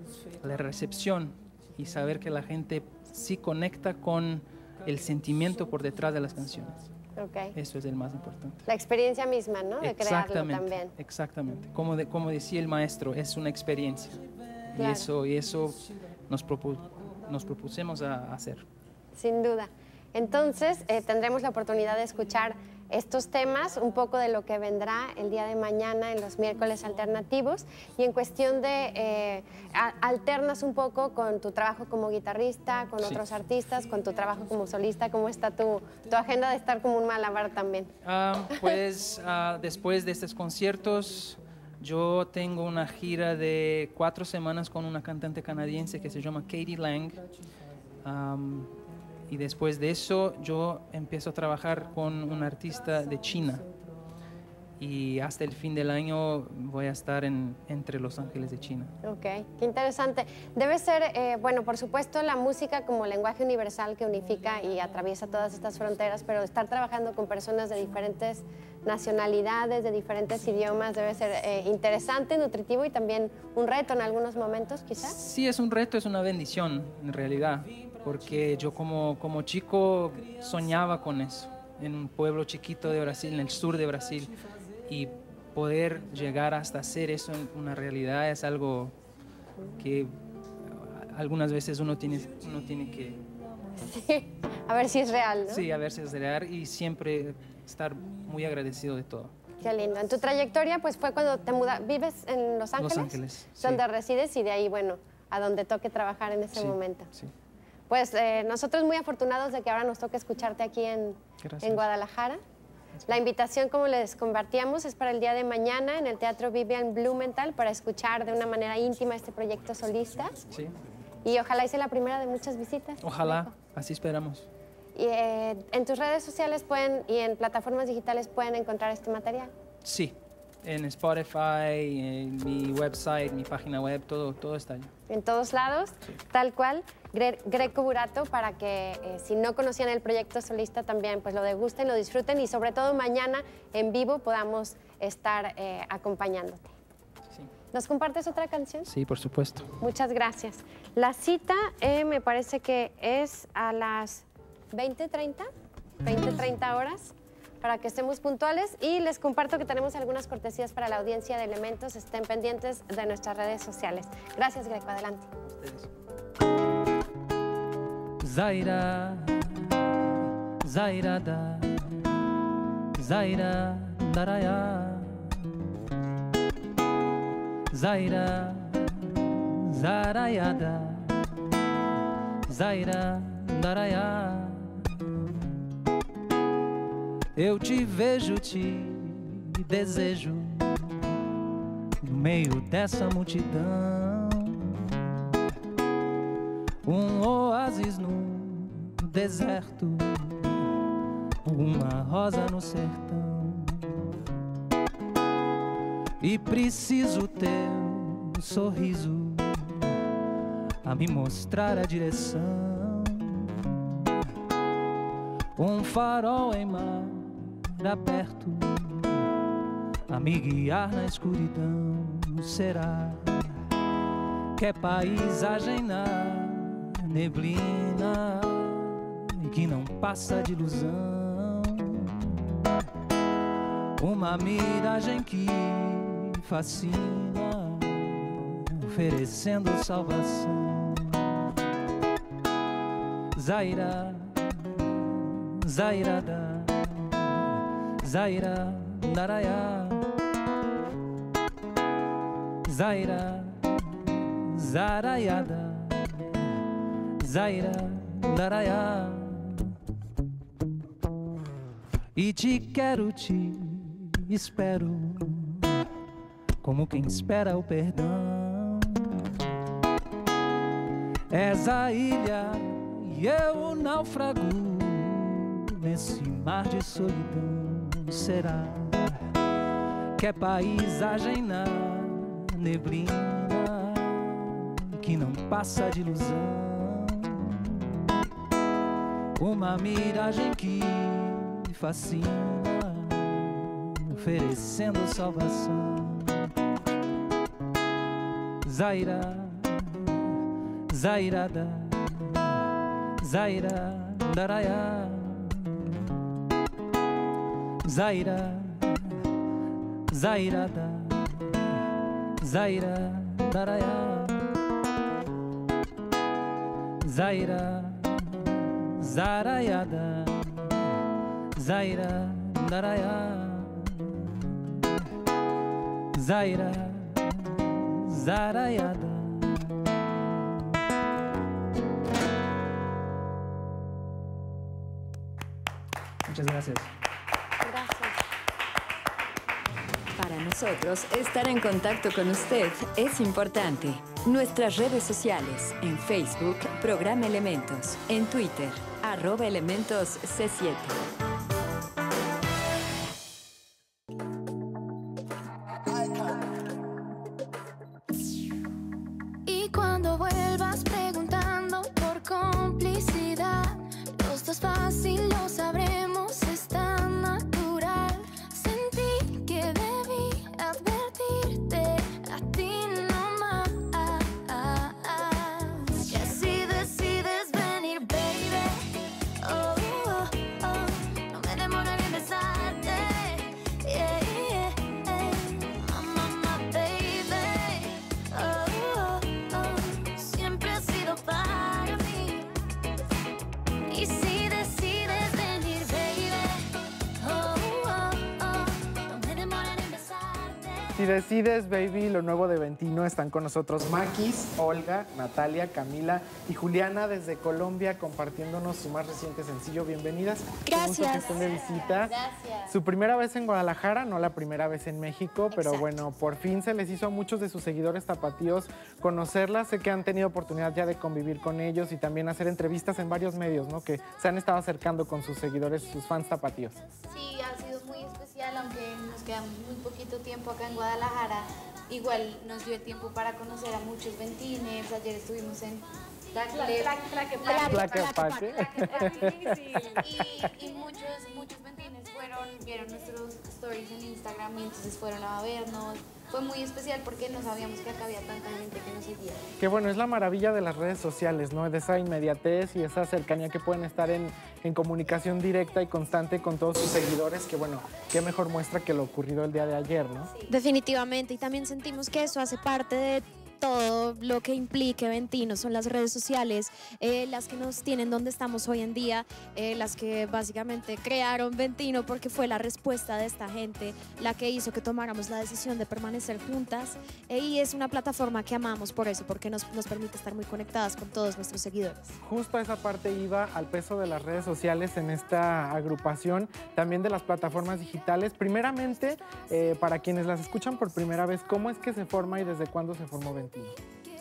la recepción y saber que la gente sí conecta con el sentimiento por detrás de las canciones. Okay. Eso es el más importante. La experiencia misma, ¿no? De crearlo Exactamente, también. exactamente. Como, de, como decía el maestro, es una experiencia. Claro. Y eso, y eso nos, propu nos propusimos a hacer. Sin duda. Entonces, eh, tendremos la oportunidad de escuchar estos temas, un poco de lo que vendrá el día de mañana en los miércoles alternativos. Y en cuestión de, eh, a, alternas un poco con tu trabajo como guitarrista, con Sí. otros artistas, con tu trabajo como solista. ¿Cómo está tu, tu agenda de estar como un malabar también? Ah, pues ah, después de estos conciertos Yo tengo una gira de cuatro semanas con una cantante canadiense que se llama Katie Lang. Um, y después de eso yo empiezo a trabajar con un artista de China. Y hasta el fin del año voy a estar en, entre Los Ángeles de China. Ok, qué interesante. Debe ser, eh, bueno, por supuesto, la música como lenguaje universal que unifica y atraviesa todas estas fronteras, pero estar trabajando con personas de diferentes nacionalidades, de diferentes idiomas, debe ser eh, interesante, nutritivo y también un reto en algunos momentos, quizás. Sí, es un reto, es una bendición, en realidad, porque yo como, como chico soñaba con eso, en un pueblo chiquito de Brasil, en el sur de Brasil. Y poder llegar hasta hacer eso en una realidad es algo que algunas veces uno tiene, uno tiene que... Sí, a ver si es real, ¿no? Sí, a ver si es real y siempre estar muy agradecido de todo. Qué lindo. En tu trayectoria, pues fue cuando te mudas, ¿vives en Los Ángeles? Los Ángeles, sí. Donde resides y de ahí, bueno, a donde toque trabajar en ese Sí, momento. sí. Pues eh, nosotros muy afortunados de que ahora nos toque escucharte aquí en, en Guadalajara. La invitación, como les compartíamos, es para el día de mañana en el Teatro Vivian Blumenthal para escuchar de una manera íntima este proyecto solista. Sí. Y ojalá hice la primera de muchas visitas. Ojalá, así esperamos. Y eh, en tus redes sociales pueden y en plataformas digitales pueden encontrar este material. Sí, en Spotify, en mi website, mi página web, todo, todo está allá. En todos lados, sí. Tal cual. Gre Greco Burato, para que eh, si no conocían el proyecto solista también pues lo degusten, lo disfruten y sobre todo mañana en vivo podamos estar eh, acompañándote. Sí. ¿Nos compartes otra canción? Sí, por supuesto. Muchas gracias. La cita eh, me parece que es a las veinte treinta, veinte treinta horas, para que estemos puntuales y les comparto que tenemos algunas cortesías para la audiencia de Elementos. Estén pendientes de nuestras redes sociales. Gracias, Greco. Adelante. Ustedes. Zaira, Zairada, Zaira, Daraya, Zaira, Zarayada, Zaira, Daraya. Eu te vejo, te desejo no meio dessa multidão. Um oásis no deserto, uma rosa no sertão. E preciso teu sorriso a me mostrar a direção. Um farol em mar aberto a me guiar na escuridão. Será que é paisagem na neblina e que não passa de ilusão? Uma miragem que fascina, oferecendo salvação. Zaira, Zairada, Zaira, Daraya, Zaira, Zarayada, Zaira, Daraya. E te quero, te espero, como quem espera o perdão. És a ilha e eu o náufrago nesse mar de solidão. Será que é paisagem na neblina que não passa de ilusão? Uma miragem que fascina, oferecendo salvação. Zaira, Zairada, Zaira, Daraya, Zaira, Zairada, Zaira, Daraya, Zaira, Zarayada, Zaira, Daraya, Zaira, Zarayada. Muchas gracias. Gracias. Para nosotros, estar en contacto con usted es importante. Nuestras redes sociales, en Facebook, Programa Elementos, en Twitter, arroba Elementos C siete. Y cuando vuelvas preguntando por complicidad, los dos fácil lo sabremos, es tan natural. Sentí que debí advertirte a ti nomás. Que si decides venir, baby, oh, oh, oh, no me demoraré en besarte. Yeah, yeah, yeah. Oh, mamá, baby, oh, oh, oh, siempre ha sido para mí. Y si decides venir, baby, oh, oh, oh, no me demoraré en besarte. Si decides, baby, lo nuevo de Ventino, están con nosotros Maquis, Olga, Natalia, Camila y Juliana desde Colombia compartiéndonos su más reciente sencillo. Bienvenidas. Qué gusto que Gracias. estén de visita. Gracias. Su primera vez en Guadalajara, no la primera vez en México, pero Exacto. bueno, por fin se les hizo a muchos de sus seguidores tapatíos conocerlas. Sé que han tenido oportunidad ya de convivir con ellos y también hacer entrevistas en varios medios, ¿no? Que se han estado acercando con sus seguidores, sus fans tapatíos. Sí, ha sido muy especial, aunque nos quedamos muy poquito tiempo acá en Guadalajara. Igual nos dio el tiempo para conocer a muchos ventiners. Ayer estuvimos en Tlaque- Tlaquepaque. y, y muchos, muchos ventiners fueron, vieron nuestros stories en Instagram y entonces fueron a vernos. Fue muy especial porque no sabíamos que acá había tanta gente que nos seguía. Que bueno, es la maravilla de las redes sociales, ¿no? De esa inmediatez y esa cercanía que pueden estar en, en comunicación directa y constante con todos sus seguidores, que bueno, qué mejor muestra que lo ocurrido el día de ayer, ¿no? Definitivamente, y también sentimos que eso hace parte de todo lo que implique Ventino, son las redes sociales, eh, las que nos tienen donde estamos hoy en día, eh, las que básicamente crearon Ventino porque fue la respuesta de esta gente la que hizo que tomáramos la decisión de permanecer juntas, eh, y es una plataforma que amamos por eso, porque nos, nos permite estar muy conectadas con todos nuestros seguidores. Justo a esa parte iba al peso de las redes sociales en esta agrupación, también de las plataformas digitales. Primeramente, eh, para quienes las escuchan por primera vez, ¿cómo es que se forma y desde cuándo se formó Ventino? Ventino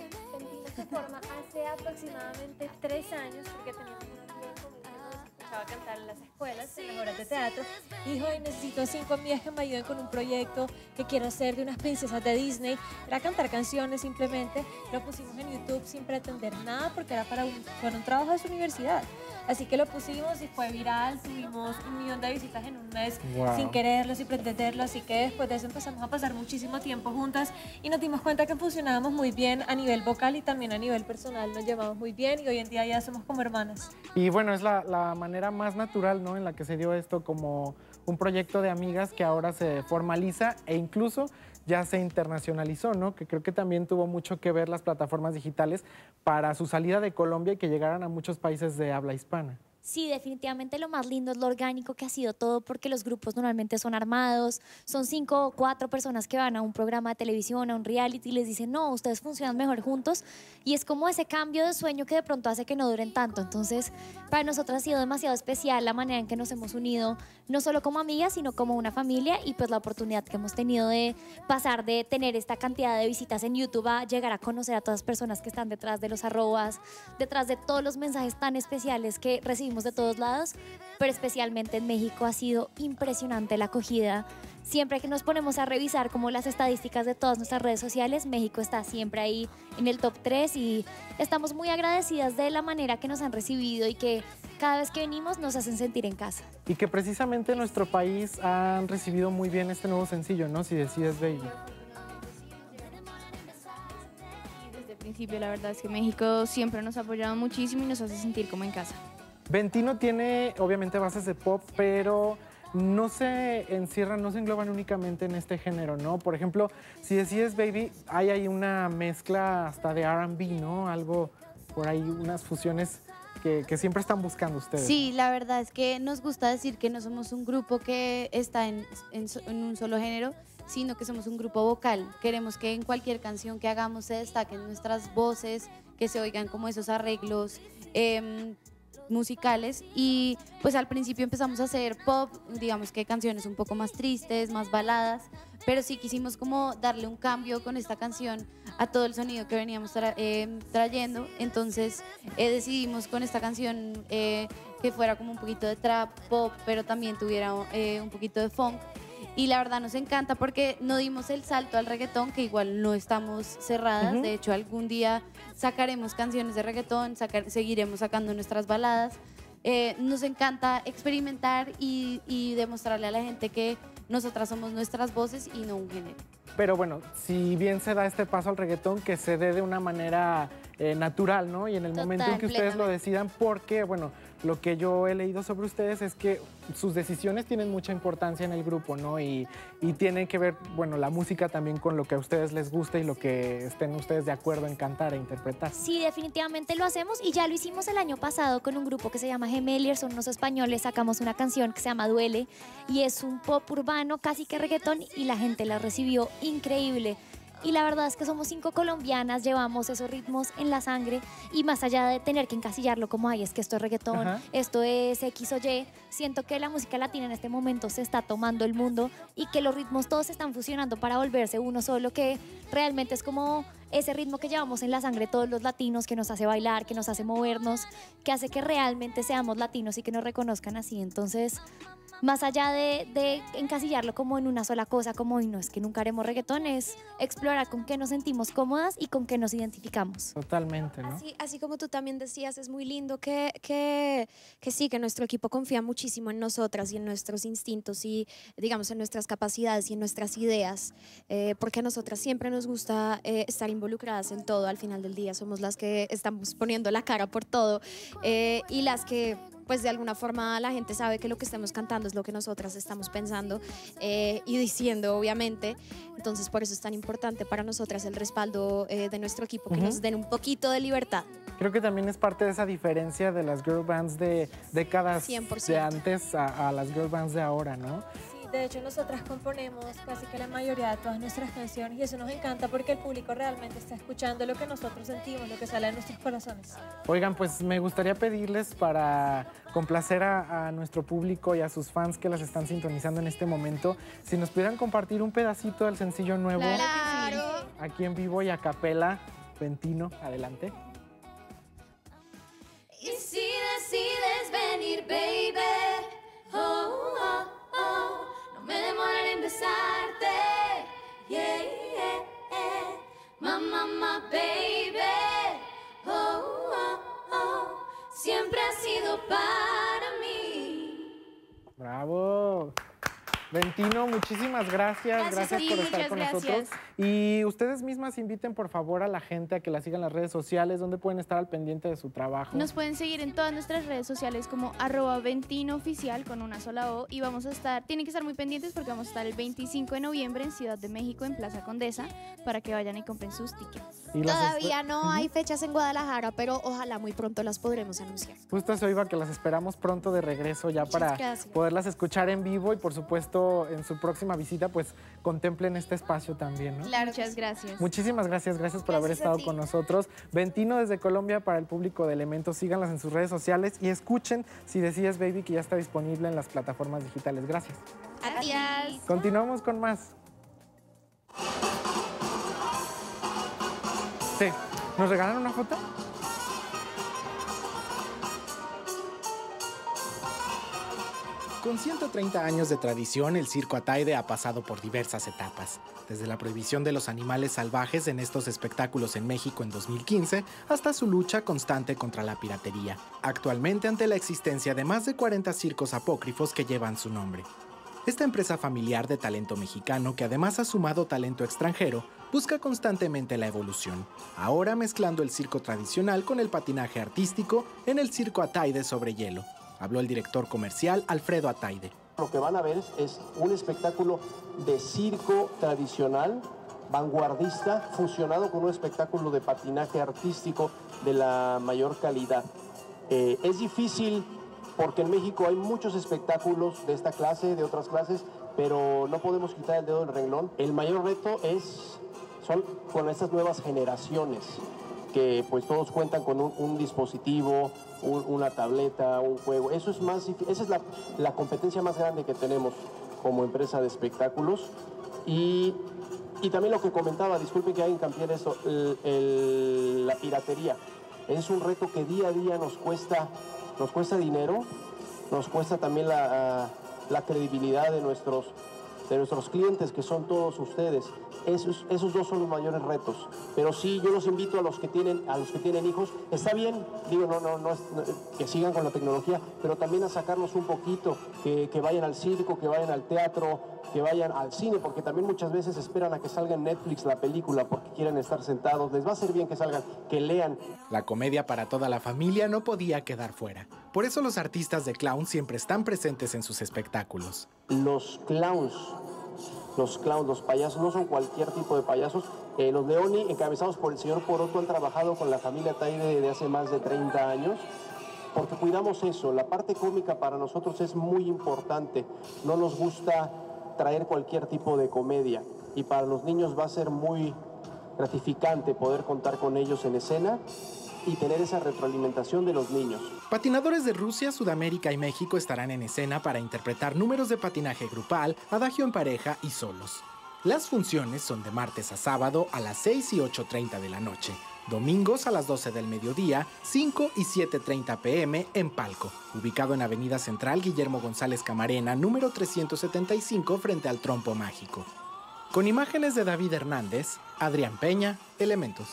se forma hace aproximadamente tres años porque teníamos una amiga en común que nos escuchaba cantar en las escuelas, en las horas de teatro. Dijo, "Ay, necesito cinco amigas que me ayuden con un proyecto que quiero hacer de unas princesas de Disney". Era cantar canciones simplemente. Lo pusimos en YouTube sin pretender nada porque era para un, para un trabajo de su universidad. Así que lo pusimos y fue viral, tuvimos un millón de visitas en un mes. Wow. Sin quererlo, sin pretenderlo, así que después de eso empezamos a pasar muchísimo tiempo juntas y nos dimos cuenta que funcionábamos muy bien a nivel vocal y también a nivel personal, nos llevamos muy bien y hoy en día ya somos como hermanas. Y bueno, es la, la manera más natural, ¿no? En la que se dio esto como un proyecto de amigas que ahora se formaliza e incluso ya se internacionalizó, ¿no? Que creo que también tuvo mucho que ver las plataformas digitales para su salida de Colombia y que llegaran a muchos países de habla hispana. Sí, definitivamente lo más lindo es lo orgánico que ha sido todo, porque los grupos normalmente son armados, son cinco o cuatro personas que van a un programa de televisión, a un reality y les dicen, no, ustedes funcionan mejor juntos, y es como ese cambio de sueño que de pronto hace que no duren tanto. Entonces, para nosotros ha sido demasiado especial la manera en que nos hemos unido, no solo como amigas, sino como una familia, y pues la oportunidad que hemos tenido de pasar de tener esta cantidad de visitas en YouTube a llegar a conocer a todas las personas que están detrás de los arrobas, detrás de todos los mensajes tan especiales que recibimos de todos lados, pero especialmente en México ha sido impresionante la acogida. Siempre que nos ponemos a revisar como las estadísticas de todas nuestras redes sociales, México está siempre ahí en el top tres y estamos muy agradecidas de la manera que nos han recibido y que cada vez que venimos nos hacen sentir en casa. Y que precisamente en nuestro país han recibido muy bien este nuevo sencillo, ¿no? Si decides, baby. Desde el principio, la verdad es que México siempre nos ha apoyado muchísimo y nos hace sentir como en casa. Ventino tiene obviamente bases de pop, pero no se encierran, no se engloban únicamente en este género, ¿no? Por ejemplo, si decides, baby, hay ahí una mezcla hasta de R and B, ¿no? Algo por ahí, unas fusiones que, que siempre están buscando ustedes. Sí, la verdad es que nos gusta decir que no somos un grupo que está en, en, en un solo género, sino que somos un grupo vocal. Queremos que en cualquier canción que hagamos se destaquen nuestras voces, que se oigan como esos arreglos, eh, musicales y pues al principio empezamos a hacer pop, digamos que canciones un poco más tristes, más baladas, pero sí quisimos como darle un cambio con esta canción a todo el sonido que veníamos tra eh, trayendo, entonces eh, decidimos con esta canción eh, que fuera como un poquito de trap, pop, pero también tuviera eh, un poquito de funk. Y la verdad nos encanta porque no dimos el salto al reggaetón, que igual no estamos cerradas. Uh-huh. De hecho, algún día sacaremos canciones de reggaetón, sacar, seguiremos sacando nuestras baladas. Eh, nos encanta experimentar y, y demostrarle a la gente que nosotras somos nuestras voces y no un género. Pero bueno, si bien se da este paso al reggaetón, que se dé de una manera eh, natural, ¿no? Y en el Total, momento en que ustedes lo decidan, porque, bueno, lo que yo he leído sobre ustedes es que sus decisiones tienen mucha importancia en el grupo, ¿no? Y, y tienen que ver, bueno, la música también con lo que a ustedes les gusta y lo que estén ustedes de acuerdo en cantar e interpretar. Sí, definitivamente lo hacemos y ya lo hicimos el año pasado con un grupo que se llama Gemeliers, son unos españoles, sacamos una canción que se llama Duele y es un pop urbano, casi que reggaetón, y la gente la recibió increíble. Y la verdad es que somos cinco colombianas, llevamos esos ritmos en la sangre y más allá de tener que encasillarlo como, ay, es que esto es reggaetón, Ajá. esto es X o Y, siento que la música latina en este momento se está tomando el mundo y que los ritmos todos se están fusionando para volverse uno solo, que realmente es como ese ritmo que llevamos en la sangre todos los latinos, que nos hace bailar, que nos hace movernos, que hace que realmente seamos latinos y que nos reconozcan así. Entonces, más allá de, de encasillarlo como en una sola cosa, como y no es que nunca haremos reggaetón, es explorar con qué nos sentimos cómodas y con qué nos identificamos. Totalmente, ¿no? Así, así como tú también decías, es muy lindo que, que, que sí, que nuestro equipo confía muchísimo en nosotras y en nuestros instintos y, digamos, en nuestras capacidades y en nuestras ideas, eh, porque a nosotras siempre nos gusta eh, estar involucradas en todo. Al final del día somos las que estamos poniendo la cara por todo eh, y las que pues de alguna forma la gente sabe que lo que estamos cantando es lo que nosotras estamos pensando eh, y diciendo, obviamente. Entonces por eso es tan importante para nosotras el respaldo eh, de nuestro equipo, que uh-huh. nos den un poquito de libertad. Creo que también es parte de esa diferencia de las girl bands de décadas cien por ciento. De antes a, a las girl bands de ahora, ¿no? De hecho, nosotras componemos casi que la mayoría de todas nuestras canciones y eso nos encanta porque el público realmente está escuchando lo que nosotros sentimos, lo que sale de nuestros corazones. Oigan, pues me gustaría pedirles para complacer a, a nuestro público y a sus fans que las están sintonizando en este momento, si nos pudieran compartir un pedacito del sencillo nuevo. Claro. Aquí en vivo y a capela. Ventino, adelante. Y si decides venir, baby, oh, oh, oh. No me demoraré en besarte, yeah, yeah, yeah. Mamá, mamá, baby, oh, oh, oh. Siempre ha sido para mí. ¡Bravo! Ventino, muchísimas gracias. Gracias, gracias sí, por estar muchas con gracias. nosotros. Y ustedes mismas inviten, por favor, a la gente a que la sigan en las redes sociales, donde pueden estar al pendiente de su trabajo. Nos pueden seguir en todas nuestras redes sociales como arroba ventino-oficial con una sola O y vamos a estar, tienen que estar muy pendientes porque vamos a estar el veinticinco de noviembre en Ciudad de México, en Plaza Condesa, para que vayan y compren sus tickets. Y las Todavía no hay fechas en Guadalajara, pero ojalá muy pronto las podremos anunciar. Justo eso iba, que las esperamos pronto de regreso ya Muchas para gracias. poderlas escuchar en vivo y, por supuesto, en su próxima visita, pues contemplen este espacio también, ¿no? Claro, muchas gracias. Muchísimas gracias, gracias por Gracias haber a estado ti. con nosotros. Ventino desde Colombia para el público de Elementos. Síganlas en sus redes sociales y escuchen Si Decides Baby, que ya está disponible en las plataformas digitales. Gracias. Gracias. Continuamos con más. Sí, ¿nos regalan una foto? Con ciento treinta años de tradición, el Circo Ataide ha pasado por diversas etapas. Desde la prohibición de los animales salvajes en estos espectáculos en México en dos mil quince, hasta su lucha constante contra la piratería. Actualmente, ante la existencia de más de cuarenta circos apócrifos que llevan su nombre. Esta empresa familiar de talento mexicano, que además ha sumado talento extranjero, busca constantemente la evolución, ahora mezclando el circo tradicional con el patinaje artístico en el Circo Ataide sobre hielo. Habló el director comercial Alfredo Ataide. Lo que van a ver es un espectáculo de circo tradicional, vanguardista, fusionado con un espectáculo de patinaje artístico de la mayor calidad. Eh, es difícil porque en México hay muchos espectáculos de esta clase, de otras clases, pero no podemos quitar el dedo del renglón. El mayor reto es, son con estas nuevas generaciones. que pues todos cuentan con un, un dispositivo, un, una tableta, un juego. Eso es más, esa es la, la competencia más grande que tenemos como empresa de espectáculos. Y, y también lo que comentaba, disculpen que haga hincapié en esto, el, el, la piratería. Es un reto que día a día nos cuesta, nos cuesta dinero, nos cuesta también la, la credibilidad de nuestros, de nuestros clientes, que son todos ustedes. Esos, esos dos son los mayores retos. Pero sí, yo los invito a los que tienen, a los que tienen hijos. Está bien, digo, no, no, no, es, no que sigan con la tecnología, pero también a sacarlos un poquito, que, que vayan al circo, que vayan al teatro, que vayan al cine, porque también muchas veces esperan a que salga en Netflix la película porque quieren estar sentados. Les va a ser bien que salgan, que lean. La comedia para toda la familia no podía quedar fuera. Por eso los artistas de clown siempre están presentes en sus espectáculos. Los clowns, los clowns, los payasos, no son cualquier tipo de payasos. Eh, los Leoni, encabezados por el señor Poroto, han trabajado con la familia Taide de hace más de treinta años. Porque cuidamos eso, la parte cómica para nosotros es muy importante. No nos gusta traer cualquier tipo de comedia, y para los niños va a ser muy gratificante poder contar con ellos en escena y tener esa retroalimentación de los niños. Patinadores de Rusia, Sudamérica y México estarán en escena para interpretar números de patinaje grupal, adagio en pareja y solos. Las funciones son de martes a sábado a las seis y ocho treinta de la noche, domingos a las doce del mediodía, cinco y siete treinta pm en Palco, ubicado en Avenida Central Guillermo González Camarena, número trescientos setenta y cinco, frente al Trompo Mágico. Con imágenes de David Hernández, Adrián Peña, Elementos.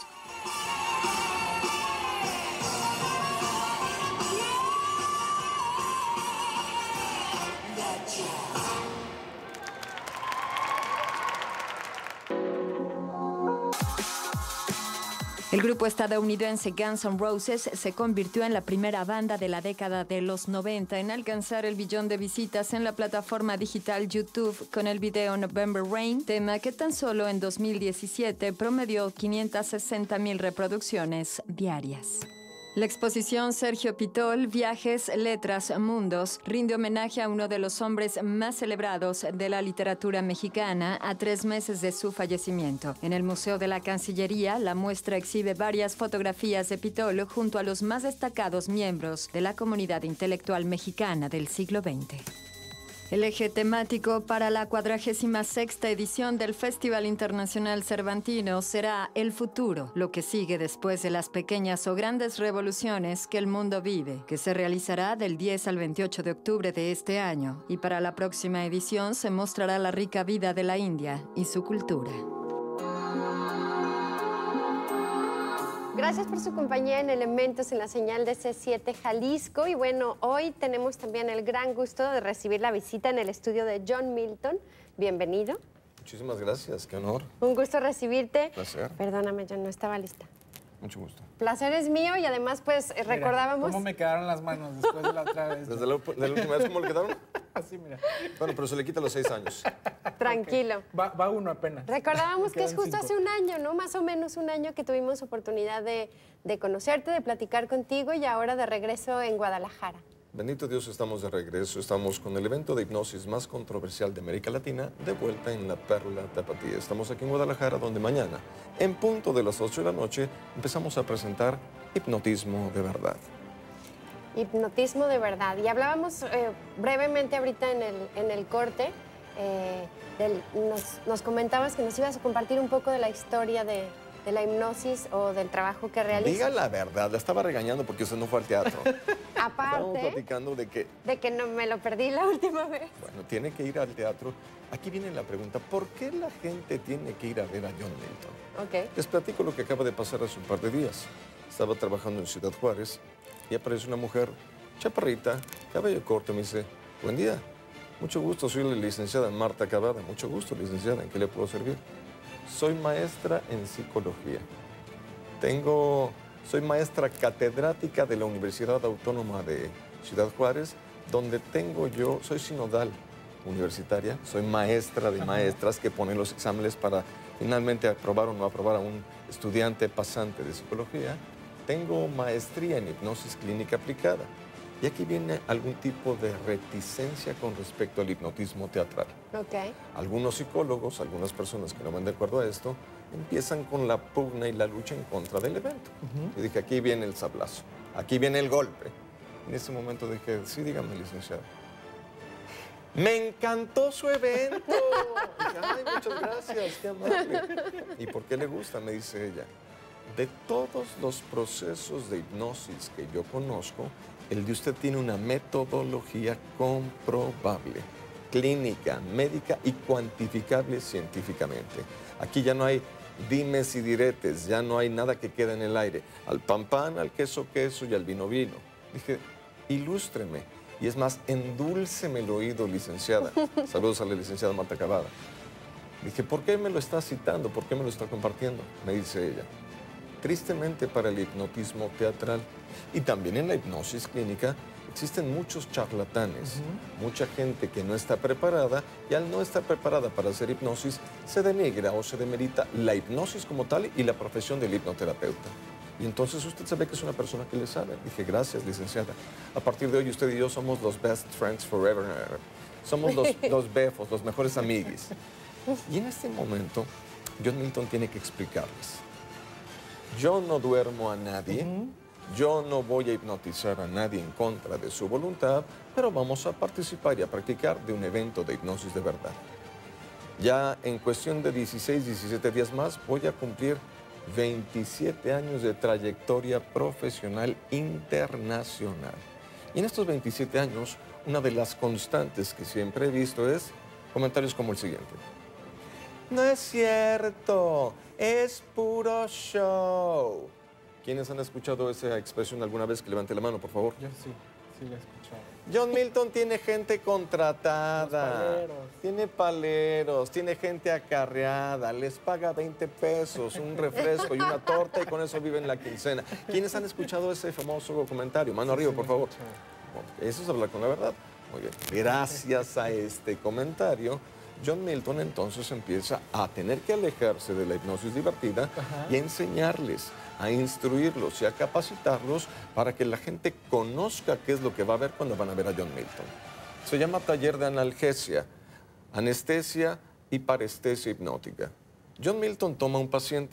El grupo estadounidense Guns N' Roses se convirtió en la primera banda de la década de los noventa en alcanzar el billón de visitas en la plataforma digital YouTube con el video November Rain, tema que tan solo en dos mil diecisiete promedió quinientas sesenta mil reproducciones diarias. La exposición Sergio Pitol, Viajes, Letras, Mundos, rinde homenaje a uno de los hombres más celebrados de la literatura mexicana a tres meses de su fallecimiento. En el Museo de la Cancillería, la muestra exhibe varias fotografías de Pitol junto a los más destacados miembros de la comunidad intelectual mexicana del siglo veinte. El eje temático para la cuadragésima sexta edición del Festival Internacional Cervantino será el futuro, lo que sigue después de las pequeñas o grandes revoluciones que el mundo vive, que se realizará del diez al veintiocho de octubre de este año, y para la próxima edición se mostrará la rica vida de la India y su cultura. Gracias por su compañía en Elementos en la señal de C siete Jalisco. Y bueno, hoy tenemos también el gran gusto de recibir la visita en el estudio de John Milton. Bienvenido. Muchísimas gracias, qué honor. Un gusto recibirte. Placer. Perdóname, John, no estaba lista. Mucho gusto. Placer es mío y además, pues, Mira, recordábamos... ¿cómo me quedaron las manos después de la otra vez? ¿Desde la, de la última vez cómo le quedaron? Así, mira. Bueno, pero se le quita los seis años. Tranquilo. Okay. Va, va uno apenas. Recordábamos que es justo cinco. hace un año, ¿no? Más o menos un año que tuvimos oportunidad de, de conocerte, de platicar contigo y ahora de regreso en Guadalajara. Bendito Dios, estamos de regreso. Estamos con el evento de hipnosis más controversial de América Latina, de vuelta en la Perla Tapatía. Estamos aquí en Guadalajara, donde mañana, en punto de las ocho de la noche, empezamos a presentar hipnotismo de verdad. Hipnotismo de verdad. Y hablábamos eh, brevemente ahorita en el, en el corte, eh, del, nos, nos comentabas que nos ibas a compartir un poco de la historia de, de la hipnosis o del trabajo que realizas. Diga la verdad, la estaba regañando porque usted no fue al teatro. Estábamos Aparte platicando de que, de que no me lo perdí la última vez. bueno, tiene que ir al teatro. Aquí viene la pregunta, ¿por qué la gente tiene que ir a ver a John Milton? Ok. Les platico lo que acaba de pasar hace un par de días. Estaba trabajando en Ciudad Juárez y aparece una mujer chaparrita, cabello corto, me dice, buen día, mucho gusto, soy la licenciada Marta Cavada, mucho gusto, licenciada, ¿en qué le puedo servir? Soy maestra en psicología. Tengo, soy maestra catedrática de la Universidad Autónoma de Ciudad Juárez, donde tengo yo, soy sinodal universitaria, soy maestra de maestras que pone los exámenes para finalmente aprobar o no aprobar a un estudiante pasante de psicología. Tengo maestría en hipnosis clínica aplicada. Y aquí viene algún tipo de reticencia con respecto al hipnotismo teatral. Ok. Algunos psicólogos, algunas personas que no van de acuerdo a esto, empiezan con la pugna y la lucha en contra del evento. Uh-huh. Yo dije, aquí viene el sablazo, aquí viene el golpe. En ese momento dije, sí, dígame, licenciado. ¡Me encantó su evento! Dije, ay, muchas gracias, qué amable. ¿Y por qué le gusta? Me dice ella. De todos los procesos de hipnosis que yo conozco, el de usted tiene una metodología comprobable, clínica, médica y cuantificable científicamente. Aquí ya no hay dimes y diretes, ya no hay nada que quede en el aire. Al pan pan, al queso queso y al vino vino. Dije, ilústreme. Y es más, endúlceme el oído, licenciada. Saludos a la licenciada Marta Cavada. Dije, ¿por qué me lo está citando? ¿Por qué me lo está compartiendo? Me dice ella. Tristemente para el hipnotismo teatral y también en la hipnosis clínica existen muchos charlatanes, uh-huh. mucha gente que no está preparada y al no estar preparada para hacer hipnosis se denigra o se demerita la hipnosis como tal y la profesión del hipnoterapeuta. Y entonces usted sabe que es una persona que le sabe. Dije, gracias, licenciada. A partir de hoy usted y yo somos los best friends forever. Somos los, los befos, los mejores amiguis. Y en este momento, John Milton tiene que explicarles. Yo no duermo a nadie, uh-huh. yo no voy a hipnotizar a nadie en contra de su voluntad, pero vamos a participar y a practicar de un evento de hipnosis de verdad. Ya en cuestión de dieciséis, diecisiete días más voy a cumplir veintisiete años de trayectoria profesional internacional. Y en estos veintisiete años, una de las constantes que siempre he visto es comentarios como el siguiente. No es cierto, es puro show. ¿Quiénes han escuchado esa expresión alguna vez? Que levante la mano, por favor. Yo sí, sí la he escuchado. John Milton tiene gente contratada, paleros. tiene paleros, tiene gente acarreada, les paga veinte pesos, un refresco y una torta y con eso viven la quincena. ¿Quiénes han escuchado ese famoso comentario? Mano arriba, por favor. Bueno, eso es hablar con la verdad. Muy bien. Gracias a este comentario, John Milton entonces empieza a tener que alejarse de la hipnosis divertida Ajá. y a enseñarles, a instruirlos y a capacitarlos para que la gente conozca qué es lo que va a ver cuando van a ver a John Milton. Se llama taller de analgesia, anestesia y parestesia hipnótica. John Milton toma un paciente,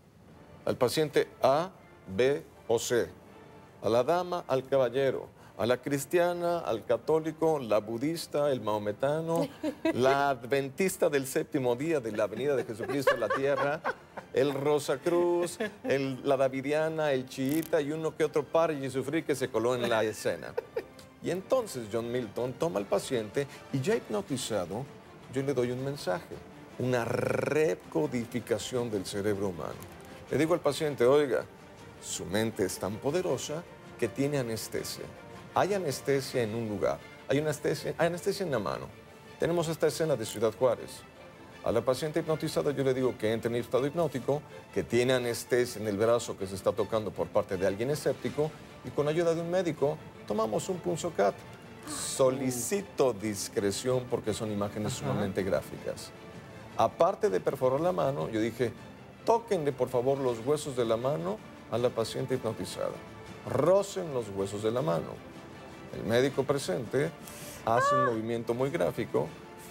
al paciente A, B o C, a la dama, al caballero, a la cristiana, al católico, la budista, el maometano, la adventista del séptimo día de la venida de Jesucristo a la tierra, el Rosacruz, el, la davidiana, el chiita y uno que otro par y sufrí que se coló en la escena. Y entonces John Milton toma al paciente y ya hipnotizado, yo le doy un mensaje, una recodificación del cerebro humano. Le digo al paciente, oiga, su mente es tan poderosa que tiene anestesia. Hay anestesia en un lugar, hay anestesia, hay anestesia en la mano. Tenemos esta escena de Ciudad Juárez. A la paciente hipnotizada yo le digo que entre en estado hipnótico, que tiene anestesia en el brazo que se está tocando por parte de alguien escéptico y con ayuda de un médico tomamos un punzocat. Solicito discreción porque son imágenes Ajá. sumamente gráficas. Aparte de perforar la mano, yo dije, tóquenle por favor los huesos de la mano a la paciente hipnotizada. Rocen los huesos de la mano. El médico presente hace un movimiento muy gráfico,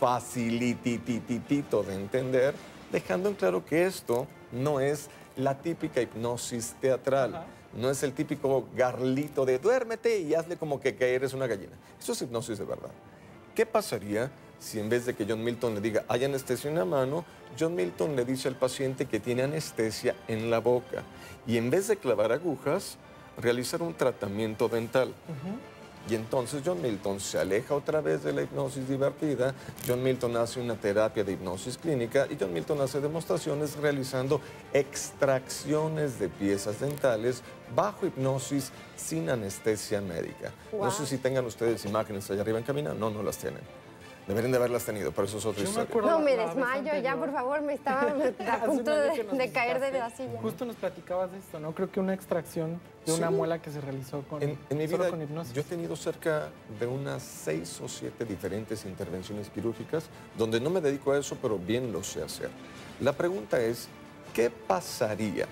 facilitititito de entender, dejando en claro que esto no es la típica hipnosis teatral. Ajá. No es el típico garlito de duérmete y hazle como que, que eres una gallina. Eso es hipnosis de verdad. ¿Qué pasaría si en vez de que John Milton le diga hay anestesia en la mano, John Milton le dice al paciente que tiene anestesia en la boca y en vez de clavar agujas, realizar un tratamiento dental? Uh-huh. Y entonces John Milton se aleja otra vez de la hipnosis divertida, John Milton hace una terapia de hipnosis clínica y John Milton hace demostraciones realizando extracciones de piezas dentales bajo hipnosis sin anestesia médica. Wow. No sé si tengan ustedes imágenes allá arriba en cabina, no, no las tienen. Deberían de haberlas tenido, pero eso es otra Yo historia. Me no, me desmayo ya, por favor, me estaba a punto de, de caer de la silla. Justo nos platicabas de esto, ¿no? Creo que una extracción de una sí. muela que se realizó con, en, en mi vida, con hipnosis. Yo he tenido cerca de unas seis o siete diferentes intervenciones quirúrgicas donde no me dedico a eso, pero bien lo sé hacer. La pregunta es, ¿qué pasaría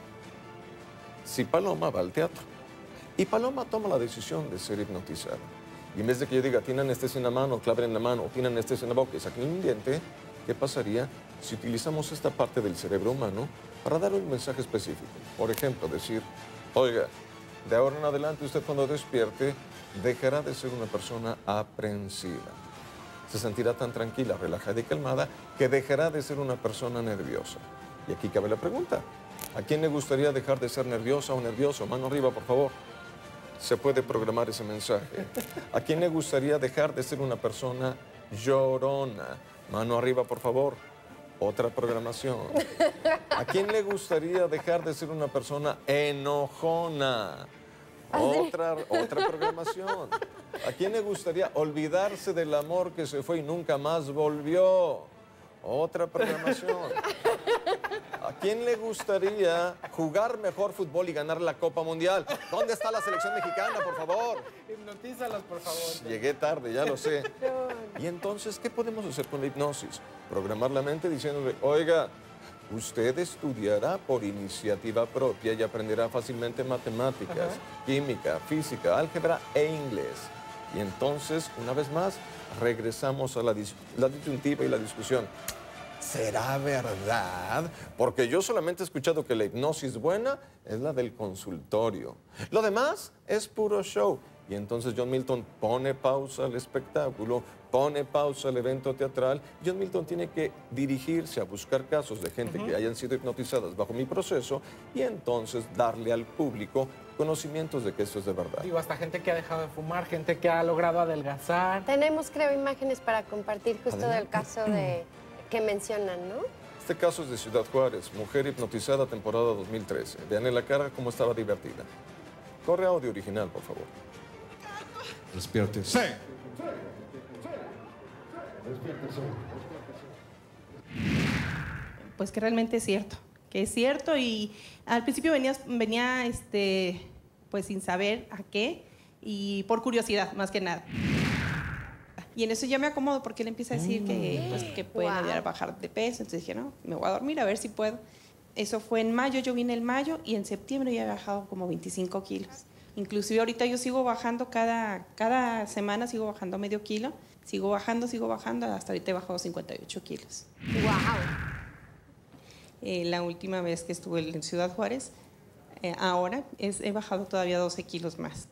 si Paloma va al teatro? Y Paloma toma la decisión de ser hipnotizada. Y en vez de que yo diga, tiene anestesia en la mano, claven en la mano, o tiene anestesia en la boca y saquen un diente, ¿qué pasaría si utilizamos esta parte del cerebro humano para dar un mensaje específico. Por ejemplo, decir, oiga, de ahora en adelante usted cuando despierte dejará de ser una persona aprensiva. Se sentirá tan tranquila, relajada y calmada que dejará de ser una persona nerviosa. Y aquí cabe la pregunta. ¿A quién le gustaría dejar de ser nerviosa o nervioso? Mano arriba, por favor. Se puede programar ese mensaje. ¿A quién le gustaría dejar de ser una persona llorona? Mano arriba, por favor. Otra programación. ¿A quién le gustaría dejar de ser una persona enojona? Otra, otra programación. ¿A quién le gustaría olvidarse del amor que se fue y nunca más volvió? Otra programación. ¿A quién le gustaría jugar mejor fútbol y ganar la Copa Mundial? ¿Dónde está la selección mexicana, por favor? Hipnotízalos, por favor. Llegué tarde, ya lo sé. Y entonces, ¿qué podemos hacer con la hipnosis? Programar la mente diciéndole, oiga, usted estudiará por iniciativa propia y aprenderá fácilmente matemáticas, Ajá. química, física, álgebra e inglés. Y entonces, una vez más, regresamos a la, dis la disyuntiva y la discusión. ¿Será verdad? Porque yo solamente he escuchado que la hipnosis buena es la del consultorio. Lo demás es puro show. Y entonces John Milton pone pausa al espectáculo, pone pausa al evento teatral. John Milton tiene que dirigirse a buscar casos de gente uh-huh. que hayan sido hipnotizadas bajo mi proceso y entonces darle al público conocimientos de que esto es de verdad. Digo, hasta gente que ha dejado de fumar, gente que ha logrado adelgazar. Tenemos, creo, imágenes para compartir justo Adelante. del caso de, que mencionan, ¿no? Este caso es de Ciudad Juárez, mujer hipnotizada, temporada dos mil trece. Vean en la cara cómo estaba divertida. Corre audio original, por favor. Despiértese. Sí. Pues que realmente es cierto, que es cierto y al principio venía, venía este, pues sin saber a qué y por curiosidad más que nada. Y en eso ya me acomodo porque él empieza a decir que, pues, que pueden ayudar a bajar de peso, entonces dije, no, me voy a dormir a ver si puedo. Eso fue en mayo, yo vine en mayo y en septiembre ya he bajado como veinticinco kilos. Inclusive ahorita yo sigo bajando cada, cada semana, sigo bajando medio kilo, sigo bajando, sigo bajando, hasta ahorita he bajado cincuenta y ocho kilos. ¡Wow! Eh, la última vez que estuve en Ciudad Juárez, eh, ahora es, he bajado todavía doce kilos más.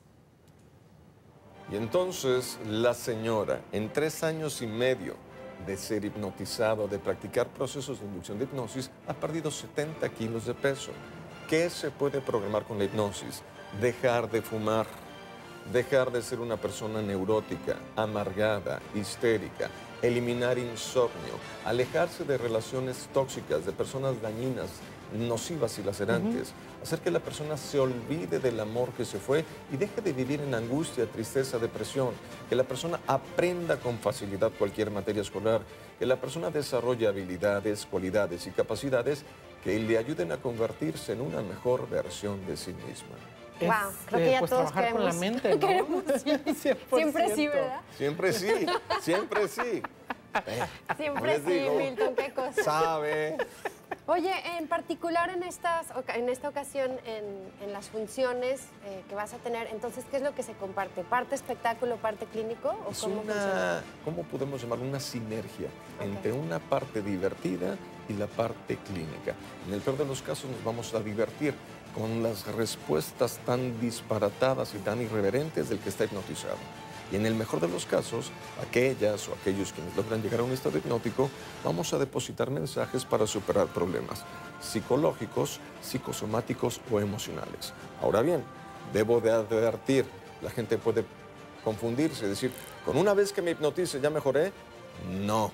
Y entonces la señora, en tres años y medio de ser hipnotizado, de practicar procesos de inducción de hipnosis, ha perdido setenta kilos de peso. ¿Qué se puede programar con la hipnosis? Dejar de fumar, dejar de ser una persona neurótica, amargada, histérica, eliminar insomnio, alejarse de relaciones tóxicas, de personas dañinas, nocivas y lacerantes, uh-huh. hacer que la persona se olvide del amor que se fue y deje de vivir en angustia, tristeza, depresión, que la persona aprenda con facilidad cualquier materia escolar, que la persona desarrolle habilidades, cualidades y capacidades que le ayuden a convertirse en una mejor versión de sí misma. Es, wow, creo que ya eh, pues todos trabajar queremos, con la mente, ¿no? queremos sí. Siempre sí, ¿verdad? Siempre sí, siempre sí. Eh, siempre sí, digo, Milton, qué cosa. Sabe. Oye, en particular en, estas, en esta ocasión, en, en las funciones eh, que vas a tener, entonces, ¿qué es lo que se comparte? ¿Parte espectáculo, parte clínico? ¿O es cómo una, funciona? ¿cómo podemos llamarlo? Una sinergia Okay. entre una parte divertida y la parte clínica. En el peor de los casos nos vamos a divertir con las respuestas tan disparatadas y tan irreverentes del que está hipnotizado. Y en el mejor de los casos, aquellas o aquellos quienes logran llegar a un estado hipnótico, vamos a depositar mensajes para superar problemas psicológicos, psicosomáticos o emocionales. Ahora bien, debo de advertir, la gente puede confundirse, decir, ¿con una vez que me hipnotice ya mejoré? No.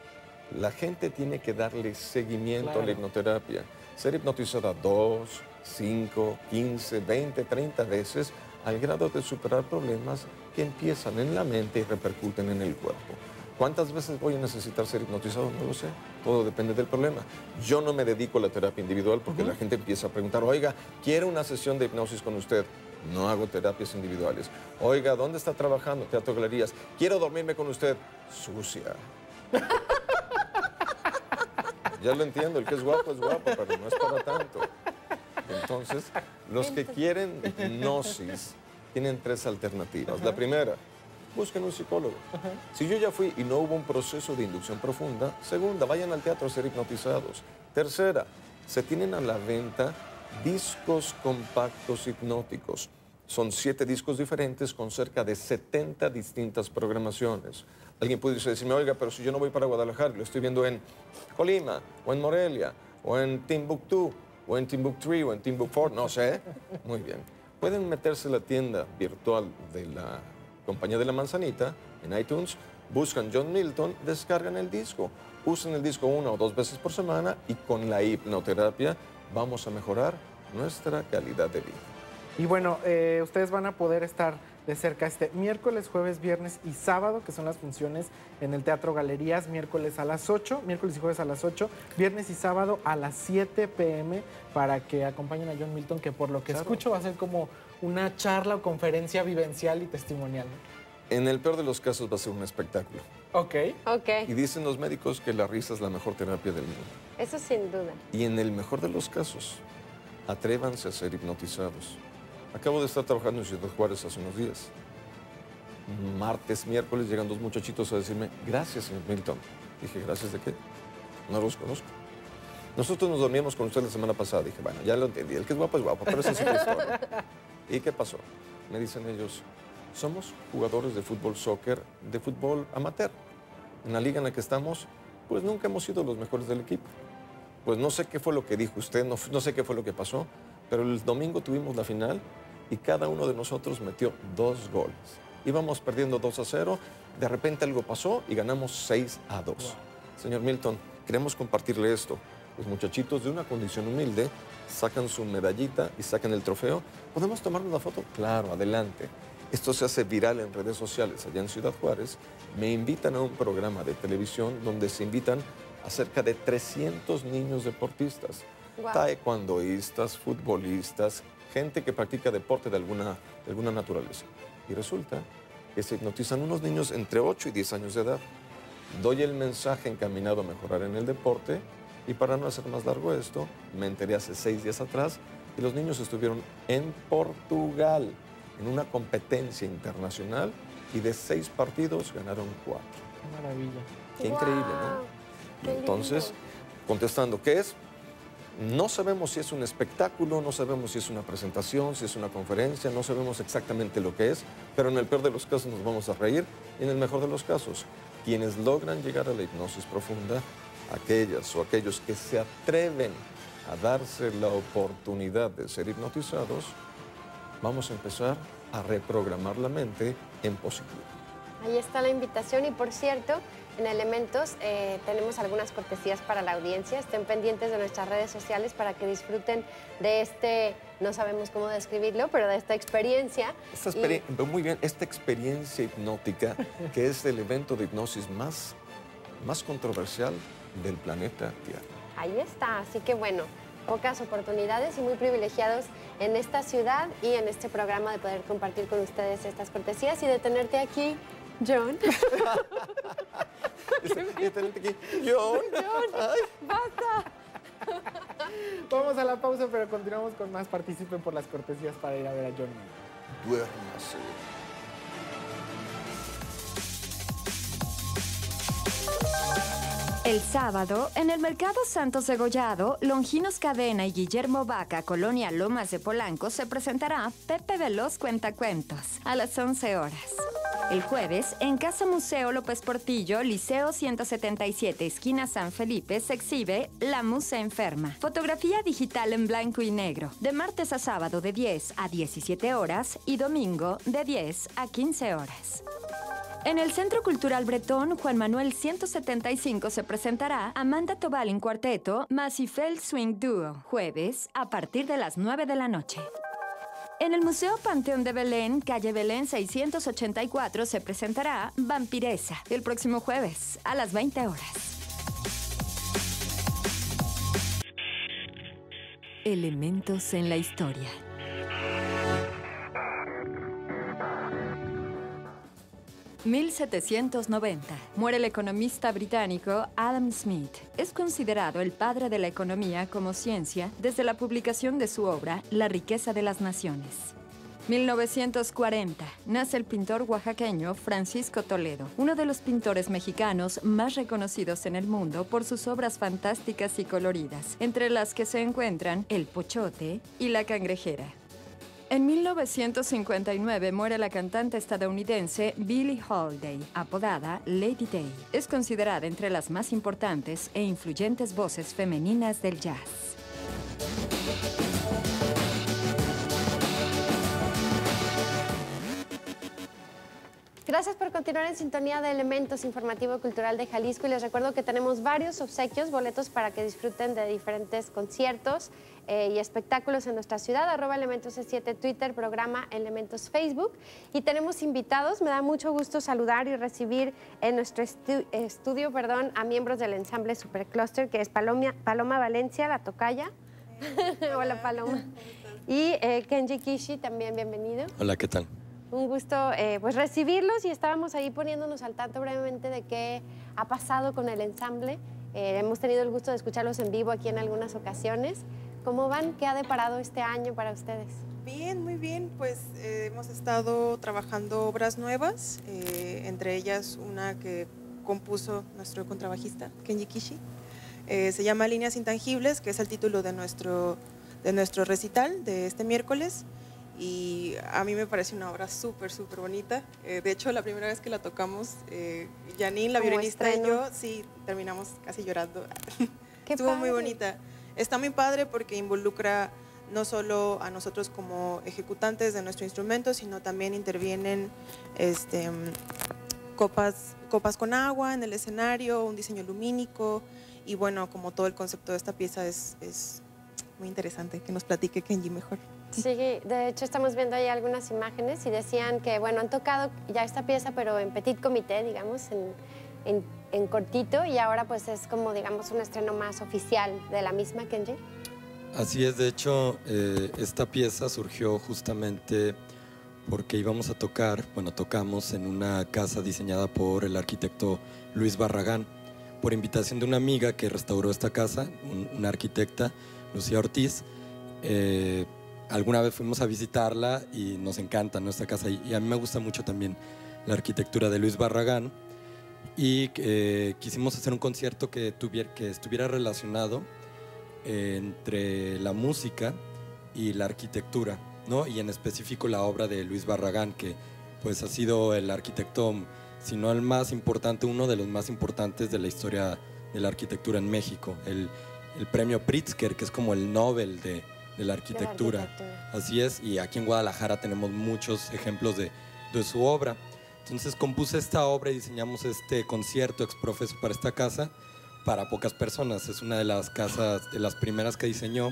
La gente tiene que darle seguimiento claro. a la hipnoterapia. Ser hipnotizada dos, cinco, quince, veinte, treinta veces al grado de superar problemas que empiezan en la mente y repercuten en el cuerpo. ¿Cuántas veces voy a necesitar ser hipnotizado? No lo sé. Todo depende del problema. Yo no me dedico a la terapia individual porque uh-huh. la gente empieza a preguntar, oiga, quiero una sesión de hipnosis con usted. No hago terapias individuales. Oiga, ¿dónde está trabajando? Teatro Galerías. Quiero dormirme con usted. Sucia. Ya lo entiendo, el que es guapo es guapo, pero no es para tanto. Entonces, los que quieren hipnosis tienen tres alternativas. La primera, busquen un psicólogo. Si yo ya fui y no hubo un proceso de inducción profunda, segunda, vayan al teatro a ser hipnotizados. Tercera, se tienen a la venta discos compactos hipnóticos. Son siete discos diferentes con cerca de setenta distintas programaciones. Alguien puede decirme, oiga, pero si yo no voy para Guadalajara, lo estoy viendo en Colima, o en Morelia, o en Timbuktu, o en Timbuktu, o en Timbuktu, no sé. Muy bien. Pueden meterse a la tienda virtual de la Compañía de la Manzanita, en iTunes, buscan John Milton, descargan el disco, usen el disco una o dos veces por semana y con la hipnoterapia vamos a mejorar nuestra calidad de vida. Y bueno, eh, ustedes van a poder estar de cerca este miércoles, jueves, viernes y sábado, que son las funciones en el Teatro Galerías, miércoles a las ocho, miércoles y jueves a las ocho, viernes y sábado a las siete p m para que acompañen a John Milton, que por lo que claro. escucho va a ser como una charla o conferencia vivencial y testimonial. En el peor de los casos va a ser un espectáculo. Ok. Ok. Y dicen los médicos que la risa es la mejor terapia del mundo. Eso sin duda. Y en el mejor de los casos, atrévanse a ser hipnotizados. Acabo de estar trabajando en Ciudad Juárez hace unos días. Martes, miércoles llegan dos muchachitos a decirme, gracias, señor Milton. Dije, ¿gracias de qué? No los conozco. Nosotros nos dormíamos con usted la semana pasada. Dije, bueno, ya lo entendí. El que es guapo es guapo, pero esa es otra historia. ¿Y qué pasó? Me dicen ellos, somos jugadores de fútbol, soccer, de fútbol amateur. En la liga en la que estamos, pues nunca hemos sido los mejores del equipo. Pues no sé qué fue lo que dijo usted, no, no sé qué fue lo que pasó, pero el domingo tuvimos la final y cada uno de nosotros metió dos goles. Íbamos perdiendo dos a cero, de repente algo pasó y ganamos seis a dos. Wow. Señor Milton, queremos compartirle esto. Los muchachitos de una condición humilde sacan su medallita y sacan el trofeo. ¿Podemos tomarnos la foto? Claro, adelante. Esto se hace viral en redes sociales allá en Ciudad Juárez. Me invitan a un programa de televisión donde se invitan a cerca de trescientos niños deportistas. Wow. Taekwondoístas, futbolistas, gente que practica deporte de alguna, de alguna naturaleza. Y resulta que se hipnotizan unos niños entre ocho y diez años de edad. Doy el mensaje encaminado a mejorar en el deporte y para no hacer más largo esto, me enteré hace seis días atrás que los niños estuvieron en Portugal en una competencia internacional y de seis partidos ganaron cuatro. Qué maravilla. Qué wow. increíble, ¿no? Y entonces, contestando, ¿qué es? No sabemos si es un espectáculo, no sabemos si es una presentación, si es una conferencia, no sabemos exactamente lo que es, pero en el peor de los casos nos vamos a reír y en el mejor de los casos, quienes logran llegar a la hipnosis profunda, aquellas o aquellos que se atreven a darse la oportunidad de ser hipnotizados, vamos a empezar a reprogramar la mente en positivo. Ahí está la invitación y, por cierto, en Elementos eh, tenemos algunas cortesías para la audiencia. Estén pendientes de nuestras redes sociales para que disfruten de este, no sabemos cómo describirlo, pero de esta experiencia. Esta experien y... Muy bien, esta experiencia hipnótica, que es el evento de hipnosis más, más controversial del planeta Tierra. Ahí está, así que bueno, pocas oportunidades y muy privilegiados en esta ciudad y en este programa de poder compartir con ustedes estas cortesías y de tenerte aquí, John. Y tenerte aquí, John. John, Ay. basta. Vamos a la pausa, pero continuamos con más. Participen por las cortesías para ir a ver a John. Duérmase. El sábado, en el Mercado Santos Degollado, Longinos Cadena y Guillermo Vaca, Colonia Lomas de Polanco, se presentará Pepe Veloz Cuentacuentos a las once horas. El jueves, en Casa Museo López Portillo, Liceo ciento setenta y siete, esquina San Felipe, se exhibe La Musa Enferma, fotografía digital en blanco y negro, de martes a sábado de diez a diecisiete horas y domingo de diez a quince horas. En el Centro Cultural Bretón, Juan Manuel ciento setenta y cinco se presentará Amanda Tobal en cuarteto, Masifel Swing Duo, jueves a partir de las nueve de la noche. En el Museo Panteón de Belén, calle Belén seiscientos ochenta y cuatro, se presentará Vampiresa, el próximo jueves a las veinte horas. Elementos en la historia. mil setecientos noventa. Muere el economista británico Adam Smith. Es considerado el padre de la economía como ciencia desde la publicación de su obra La riqueza de las naciones. mil novecientos cuarenta. Nace el pintor oaxaqueño Francisco Toledo, uno de los pintores mexicanos más reconocidos en el mundo por sus obras fantásticas y coloridas, entre las que se encuentran El Pochote y La Cangrejera. En mil novecientos cincuenta y nueve muere la cantante estadounidense Billie Holiday, apodada Lady Day. Es considerada entre las más importantes e influyentes voces femeninas del jazz. Gracias por continuar en sintonía de Elementos Informativo Cultural de Jalisco y les recuerdo que tenemos varios obsequios, boletos para que disfruten de diferentes conciertos eh, y espectáculos en nuestra ciudad, arroba Elementos C siete Twitter, programa Elementos Facebook. Y tenemos invitados, me da mucho gusto saludar y recibir en nuestro estu estudio perdón, a miembros del ensamble Supercluster, que es Paloma, Paloma Valencia, la tocaya. Hola, Hola Paloma. Y eh, Kenji Kishi, también bienvenido. Hola, ¿qué tal? Un gusto eh, pues recibirlos y estábamos ahí poniéndonos al tanto brevemente de qué ha pasado con el ensamble. Eh, hemos tenido el gusto de escucharlos en vivo aquí en algunas ocasiones. ¿Cómo van? ¿Qué ha deparado este año para ustedes? Bien, muy bien. Pues eh, hemos estado trabajando obras nuevas, eh, entre ellas una que compuso nuestro contrabajista, Kenji Kishi. Eh, se llama Líneas Intangibles, que es el título de nuestro, de nuestro recital de este miércoles. Y a mí me parece una obra súper, súper bonita. Eh, de hecho, la primera vez que la tocamos, eh, Janine, la violinista y yo, sí, terminamos casi llorando. Qué Estuvo padre. muy bonita. Está muy padre porque involucra no solo a nosotros como ejecutantes de nuestro instrumento, sino también intervienen este, copas, copas con agua en el escenario, un diseño lumínico. Y bueno, como todo el concepto de esta pieza es, es muy interesante. Que nos platique Kenji mejor. Sí, de hecho estamos viendo ahí algunas imágenes y decían que, bueno, han tocado ya esta pieza, pero en petit comité, digamos, en, en, en cortito, y ahora pues es como, digamos, un estreno más oficial de la misma, Kenji. Así es, de hecho, eh, esta pieza surgió justamente porque íbamos a tocar, bueno, tocamos en una casa diseñada por el arquitecto Luis Barragán, por invitación de una amiga que restauró esta casa, un, una arquitecta, Lucía Ortiz. Eh, Alguna vez fuimos a visitarla y nos encanta nuestra casa, y a mí me gusta mucho también la arquitectura de Luis Barragán, y eh, quisimos hacer un concierto que, tuviera, que estuviera relacionado eh, entre la música y la arquitectura, ¿no? Y en específico la obra de Luis Barragán, que pues ha sido el arquitecto, si no el más importante, uno de los más importantes de la historia de la arquitectura en México, el, el premio Pritzker, que es como el Nobel de de la arquitectura. De la arquitectura. Así es, y aquí en Guadalajara tenemos muchos ejemplos de, de su obra. Entonces compuse esta obra y diseñamos este concierto exprofeso para esta casa, para pocas personas. Es una de las casas, de las primeras que diseñó,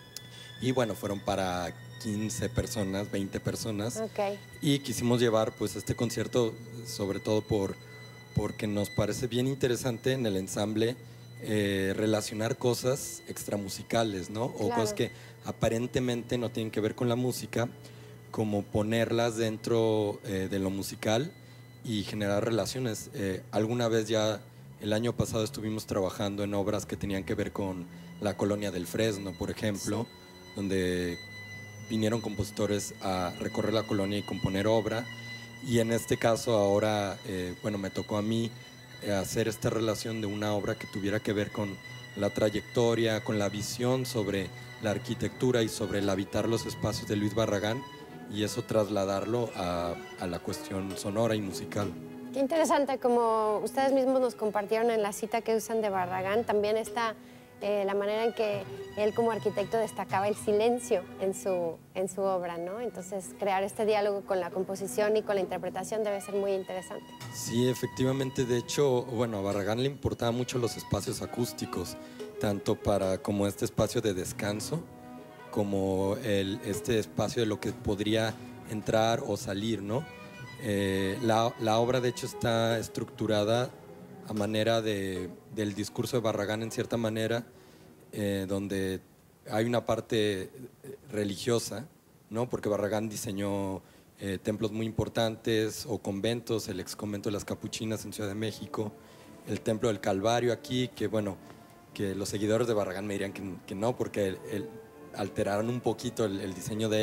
y bueno, fueron para quince personas, veinte personas. Okay. Y quisimos llevar pues este concierto, sobre todo por, porque nos parece bien interesante en el ensamble eh, relacionar cosas extramusicales, ¿no? O claro. cosas que aparentemente no tienen que ver con la música, como ponerlas dentro eh, de lo musical y generar relaciones. Eh, alguna vez ya el año pasado estuvimos trabajando en obras que tenían que ver con la colonia del Fresno, por ejemplo, sí. donde vinieron compositores a recorrer la colonia y componer obra, y en este caso ahora, eh, bueno, me tocó a mí eh, hacer esta relación de una obra que tuviera que ver con la trayectoria, con la visión sobre la arquitectura y sobre el habitar los espacios de Luis Barragán, y eso trasladarlo a, a la cuestión sonora y musical. Qué interesante, como ustedes mismos nos compartieron en la cita que usan de Barragán, también está eh, la manera en que él como arquitecto destacaba el silencio en su, en su obra, ¿no? Entonces crear este diálogo con la composición y con la interpretación debe ser muy interesante. Sí, efectivamente, de hecho, bueno, a Barragán le importaban mucho los espacios acústicos, tanto para como este espacio de descanso, como el, este espacio de lo que podría entrar o salir, ¿no? Eh, la, la obra, de hecho, está estructurada a manera de, del discurso de Barragán, en cierta manera, eh, donde hay una parte religiosa, ¿no? Porque Barragán diseñó eh, templos muy importantes o conventos, el ex convento de las Capuchinas en Ciudad de México, el templo del Calvario aquí, que bueno, que los seguidores de Barragán me dirían que, que no, porque él, él alteraron un poquito el, el diseño de él,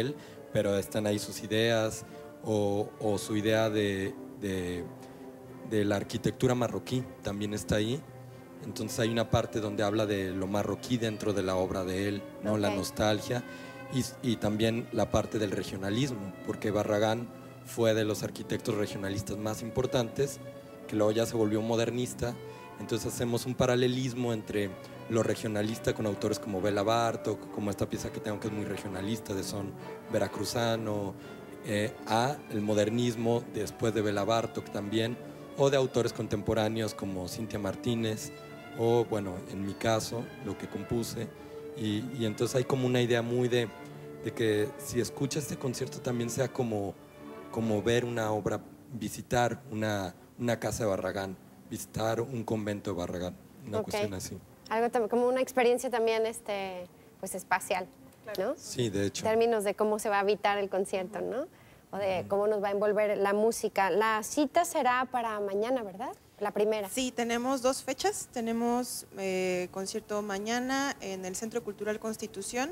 pero están ahí sus ideas o, o su idea de, de, de la arquitectura marroquí también está ahí. Entonces hay una parte donde habla de lo marroquí dentro de la obra de él, ¿no? Ok. La nostalgia y, y también la parte del regionalismo, porque Barragán fue de los arquitectos regionalistas más importantes, que luego ya se volvió modernista. Entonces hacemos un paralelismo entre lo regionalista con autores como Bela Bartók, como esta pieza que tengo que es muy regionalista, de son veracruzano, eh, a el modernismo después de Bela Bartók también, o de autores contemporáneos como Cintia Martínez, o bueno, en mi caso, lo que compuse. Y, y entonces hay como una idea muy de, de que si escuchas este concierto también sea como, como ver una obra, visitar una, una casa de Barragán, visitar un convento de Barragán, una Ok. cuestión así. Algo tam- como una experiencia también este, pues espacial, ¿no? Sí, de hecho. En términos de cómo se va a habitar el concierto, ¿no? O de cómo nos va a envolver la música. La cita será para mañana, ¿verdad? La primera. Sí, tenemos dos fechas. Tenemos eh, concierto mañana en el Centro Cultural Constitución.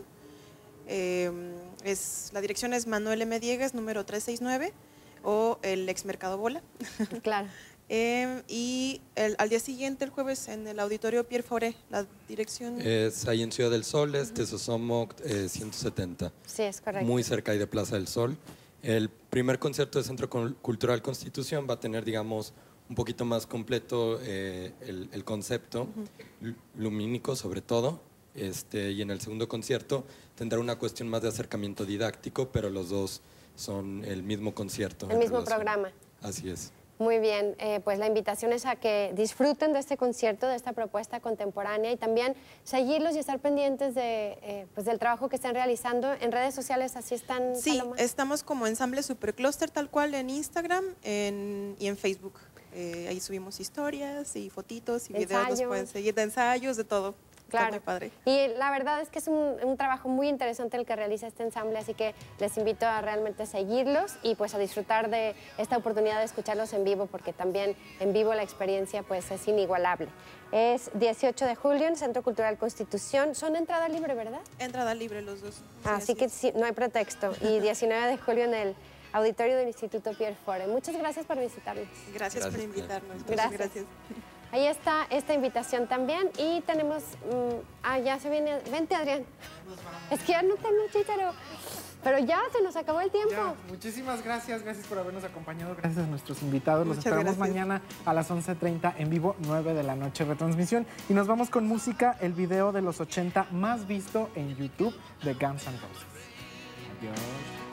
Eh, es, la dirección es Manuel M. Diegues, número trescientos sesenta y nueve, o el ex Mercado Bola. Claro. Eh, y el- al día siguiente, el jueves, en el Auditorio Pierre Fauré, la dirección... Es ahí en Ciudad del Sol, es Tesosomoc eh, ciento setenta. Sí, es correcto. Muy cerca ahí de Plaza del Sol. El primer concierto del Centro Cul- Cultural Constitución va a tener, digamos, un poquito más completo eh, el, el concepto, lu- lumínico sobre todo. Este, y en el segundo concierto tendrá una cuestión más de acercamiento didáctico, pero los dos son el mismo concierto. El en mismo relación. programa. Así es. Muy bien, eh, pues la invitación es a que disfruten de este concierto, de esta propuesta contemporánea y también seguirlos y estar pendientes de, eh, pues del trabajo que están realizando en redes sociales. Así están, Sí, Paloma. estamos como Ensamble Supercluster, tal cual, en Instagram en- y en Facebook. Eh, ahí subimos historias y fotitos y videos, nos Ensayos. pueden seguir de ensayos, de todo. Está Claro. muy padre. Y la verdad es que es un, un trabajo muy interesante el que realiza este ensamble, así que les invito a realmente seguirlos y pues a disfrutar de esta oportunidad de escucharlos en vivo, porque también en vivo la experiencia pues es inigualable. Es dieciocho de julio en el Centro Cultural Constitución. Son entrada libre, ¿verdad? Entrada libre los dos. Así que sí, no hay pretexto. Y diecinueve de julio en el auditorio del Instituto Pierre Fauré. Muchas gracias por visitarnos. Gracias, por invitarnos. Muchas Gracias. gracias. Ahí está esta invitación también y tenemos, mm, ah, ya se viene, vente Adrián, es que ya no tengo chícharo, pero ya se nos acabó el tiempo. Ya, muchísimas gracias, gracias por habernos acompañado, gracias a nuestros invitados. Los Muchas esperamos gracias. mañana a las once treinta en vivo, nueve de la noche retransmisión. Y nos vamos con música, el video de los ochenta más visto en YouTube de Guns N' Roses. Adiós.